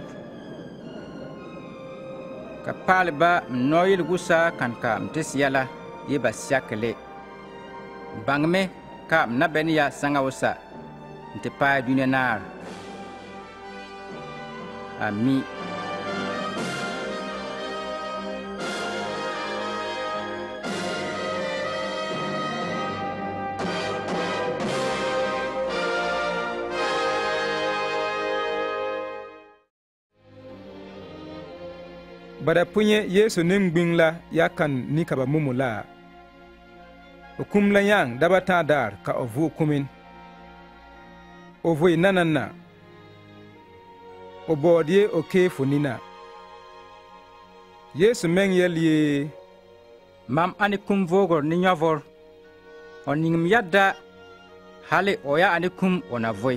kapal ba noyil gusa kan kam tesiala yeba syakle bangme kam na benia sanga usa nte pa dunenar Ami bada punye Yesu ningbing la yakan ni kaba mumula ukum la yang dabata dar ka ovu kumin ovu nanana o bodie o kefu nina Yesu meng yeli mam ani kum vogor ni nyavor oningm yadda hale oya ani kum ona voy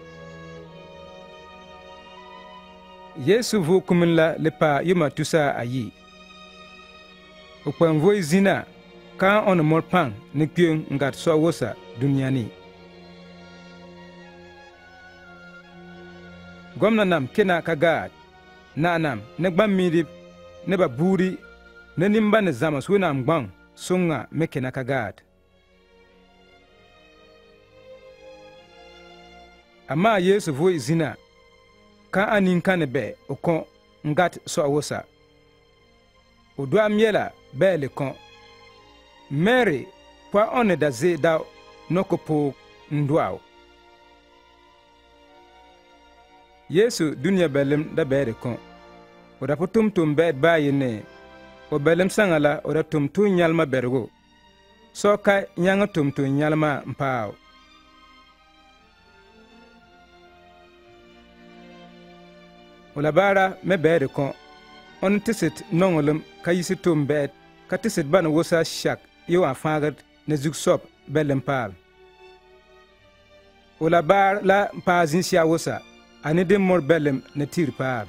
Yesu vu kumin la lepa yuma tusa ayi o kwan voy zina ka on morpang ni kyeng ngat so wosa dunyani Gomna nam kena kagad na nam ne gbam mirib ne ba buri ne nimba ne zama suina mgbang sunga me kena kagad Ama Yesu vo zina ka anin kane be okon ngat so awosa odwa miela be le kon Mary kwa one da ze da nokopo ndwao Yesu dunya belem da bere kon oda putum tum be bayine o belem sangala oda tum tu nyalma bergo so ka nyanga tum tu nyalma mpaaw ola bara me bere kon on tisit nongolum kayisi tum be ka tisit ban wosa shak yo afagat ne zuksop belem paal ola bar la paazin sia wosa ani dem mor belem na tir paal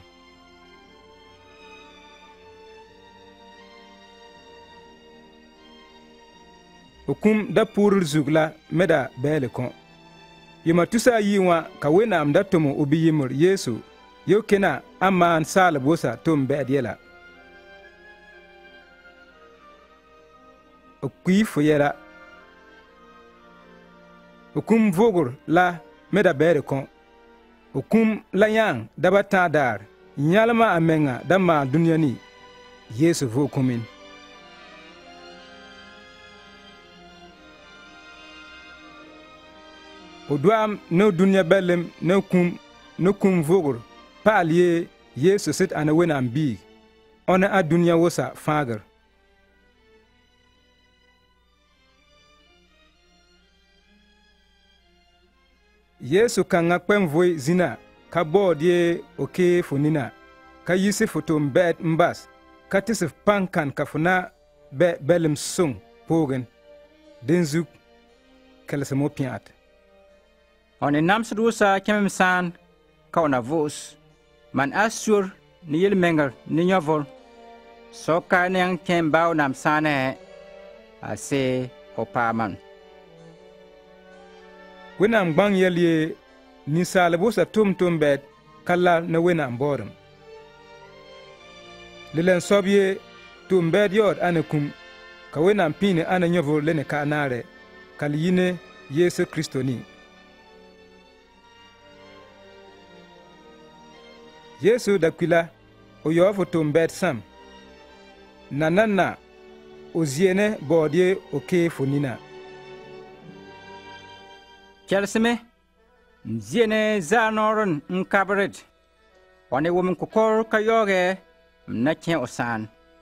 Okum da purur zugla meda bele kon yima tusa yiwa ka wena am datomo obi yimur Yesu yo kena aman sala bosa tum bedela okui foyera okum vogur la meda bere kon okum la yang dabata dar nyalma amenga dama dunyani Yesu vokumin Odwam no dunya belem no kum no kum vogur palie Yesu sit ana wena ambi ona a dunya wosa fagar Yesu kanga kwen voi zina ka bodie oke funina ka yisi fotom bet mbas ka tisif pankan ka funa be belem sung pogen denzuk kalsamo piat On en namsrusa kemem san kauna vos man asur ni yel menger ni nyavol so ka nang kem baw nam sane ase hopaman Wẽnnaam gbãng yɛl ye ninsaalb wʋsa tʋm tʋm bɛd ka la ne Wẽnnaam baoodem. Lelen soab ye tʋm bɛd yaood ane kum, ka Wẽnnaam pĩine ane yõvr le ne ka'anaare, ka li yi ne Yeesu Kristo ni. Yeesu da kpila, o yaool fo tʋm bɛd sãm. Nanana, o zɩene baood ye o kee fo nina. Kɛlsme, n zɩene zaanoorn n kabred, wa ne wʋm kokor ka yaoogɛ m na kẽ o sãan.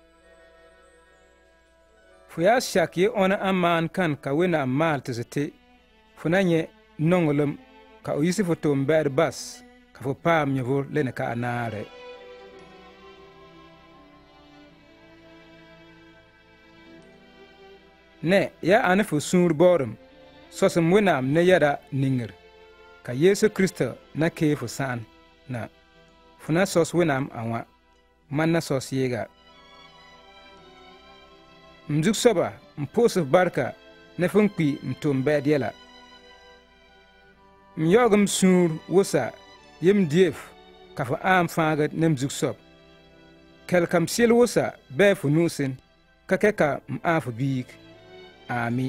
Fo yaa sak ye õne a maan kãn ka Wẽnnaam maal tɩ sɩ tɩ fo na yẽ nonglem ka o yisi fo tʋʋm bɛɛd bas ka fo paam yõvr le ne ka a naare. Ne yaa ane fo sũur baoodem sõsem Wẽnnaam ne yɛda ningr ka Yeesu Kiristã na kee fo sãn na fo na sõs Wẽnnaam a wã, man na sõs yeega. M zug soaba m pʋʋs f barka ne fo n kpi m tʋʋm bɛɛd yɛla. M yaoog m sũur wʋsa yem dieef ka fo aam fãagd ne m zug soab. Kɛlka m sel wʋsa bɛɛ fo nu'sen ka kɛ ka m ãa fo biig. Ami.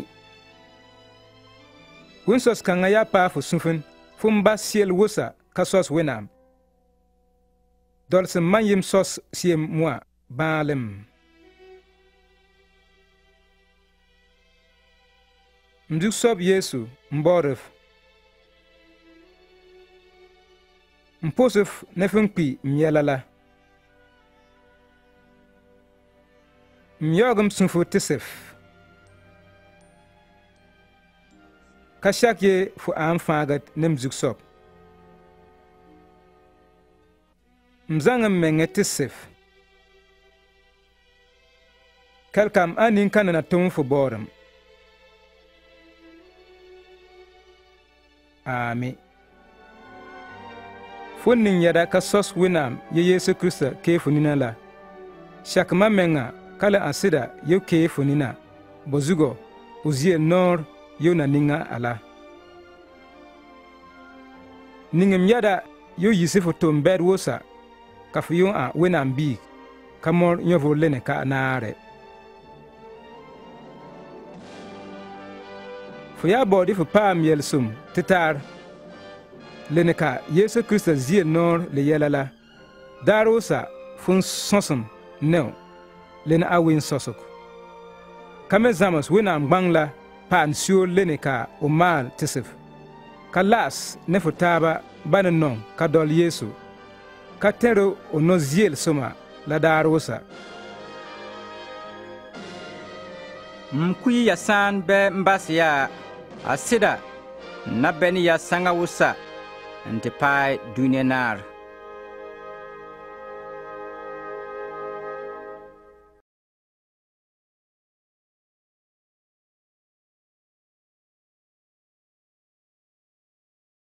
Wẽn-sõs kãngã yaa paa fo sũfen fo m bas sel wʋsa ka sõs Wẽnnaam. Dɔlsem man yem sõs siem wã bãalem. M zug soab Yeesu m baoodf. M pʋsf ne f n kpi m yɛla la. M yaoog m sũ fo tɩsf. Ka sak ye fo aam fãagd ne m zug soab. M zãng m mengẽ tɩsf. Kɛlkam a nin-kãnã na tʋm fo baoodem. Ami. Fo ning yɛda ka sõs Wẽnnaam ye Yeesu Kiristã kee fo nina la. Sak mam mengã ka la ã sɩda yeo kee fo nina, bo zugɔ o zɩɛ noor yeo na ninga a la. Ningem yɛda yeo yisi fo tʋʋm bɛd wʋsa ka fo yʋ ã Wẽnnaam biig ka mor yõvr le ne ka a naare. Fo yaa baood fo paam yɛlsem tɩ taar le ne ka Yeesu Kiristã zɩɛ noor le yɛla la. Daar wʋsa fo n sõsem neo le ne a wẽn-sõsg. Ka me zãms Wẽnnaam gbãng la paan suoor le ne ka o maal tɩsf. Ka laas ne fo taaba ba ne nong ka dɔl Yeesu. Ka tẽro o no-zɩɩl-sõma la daar wʋsa. M kuyi ya sãan bɛ n bas yaa a sɩda n na bɛ ne ya sãngã wʋsa n tɩ paai dũniyã naar.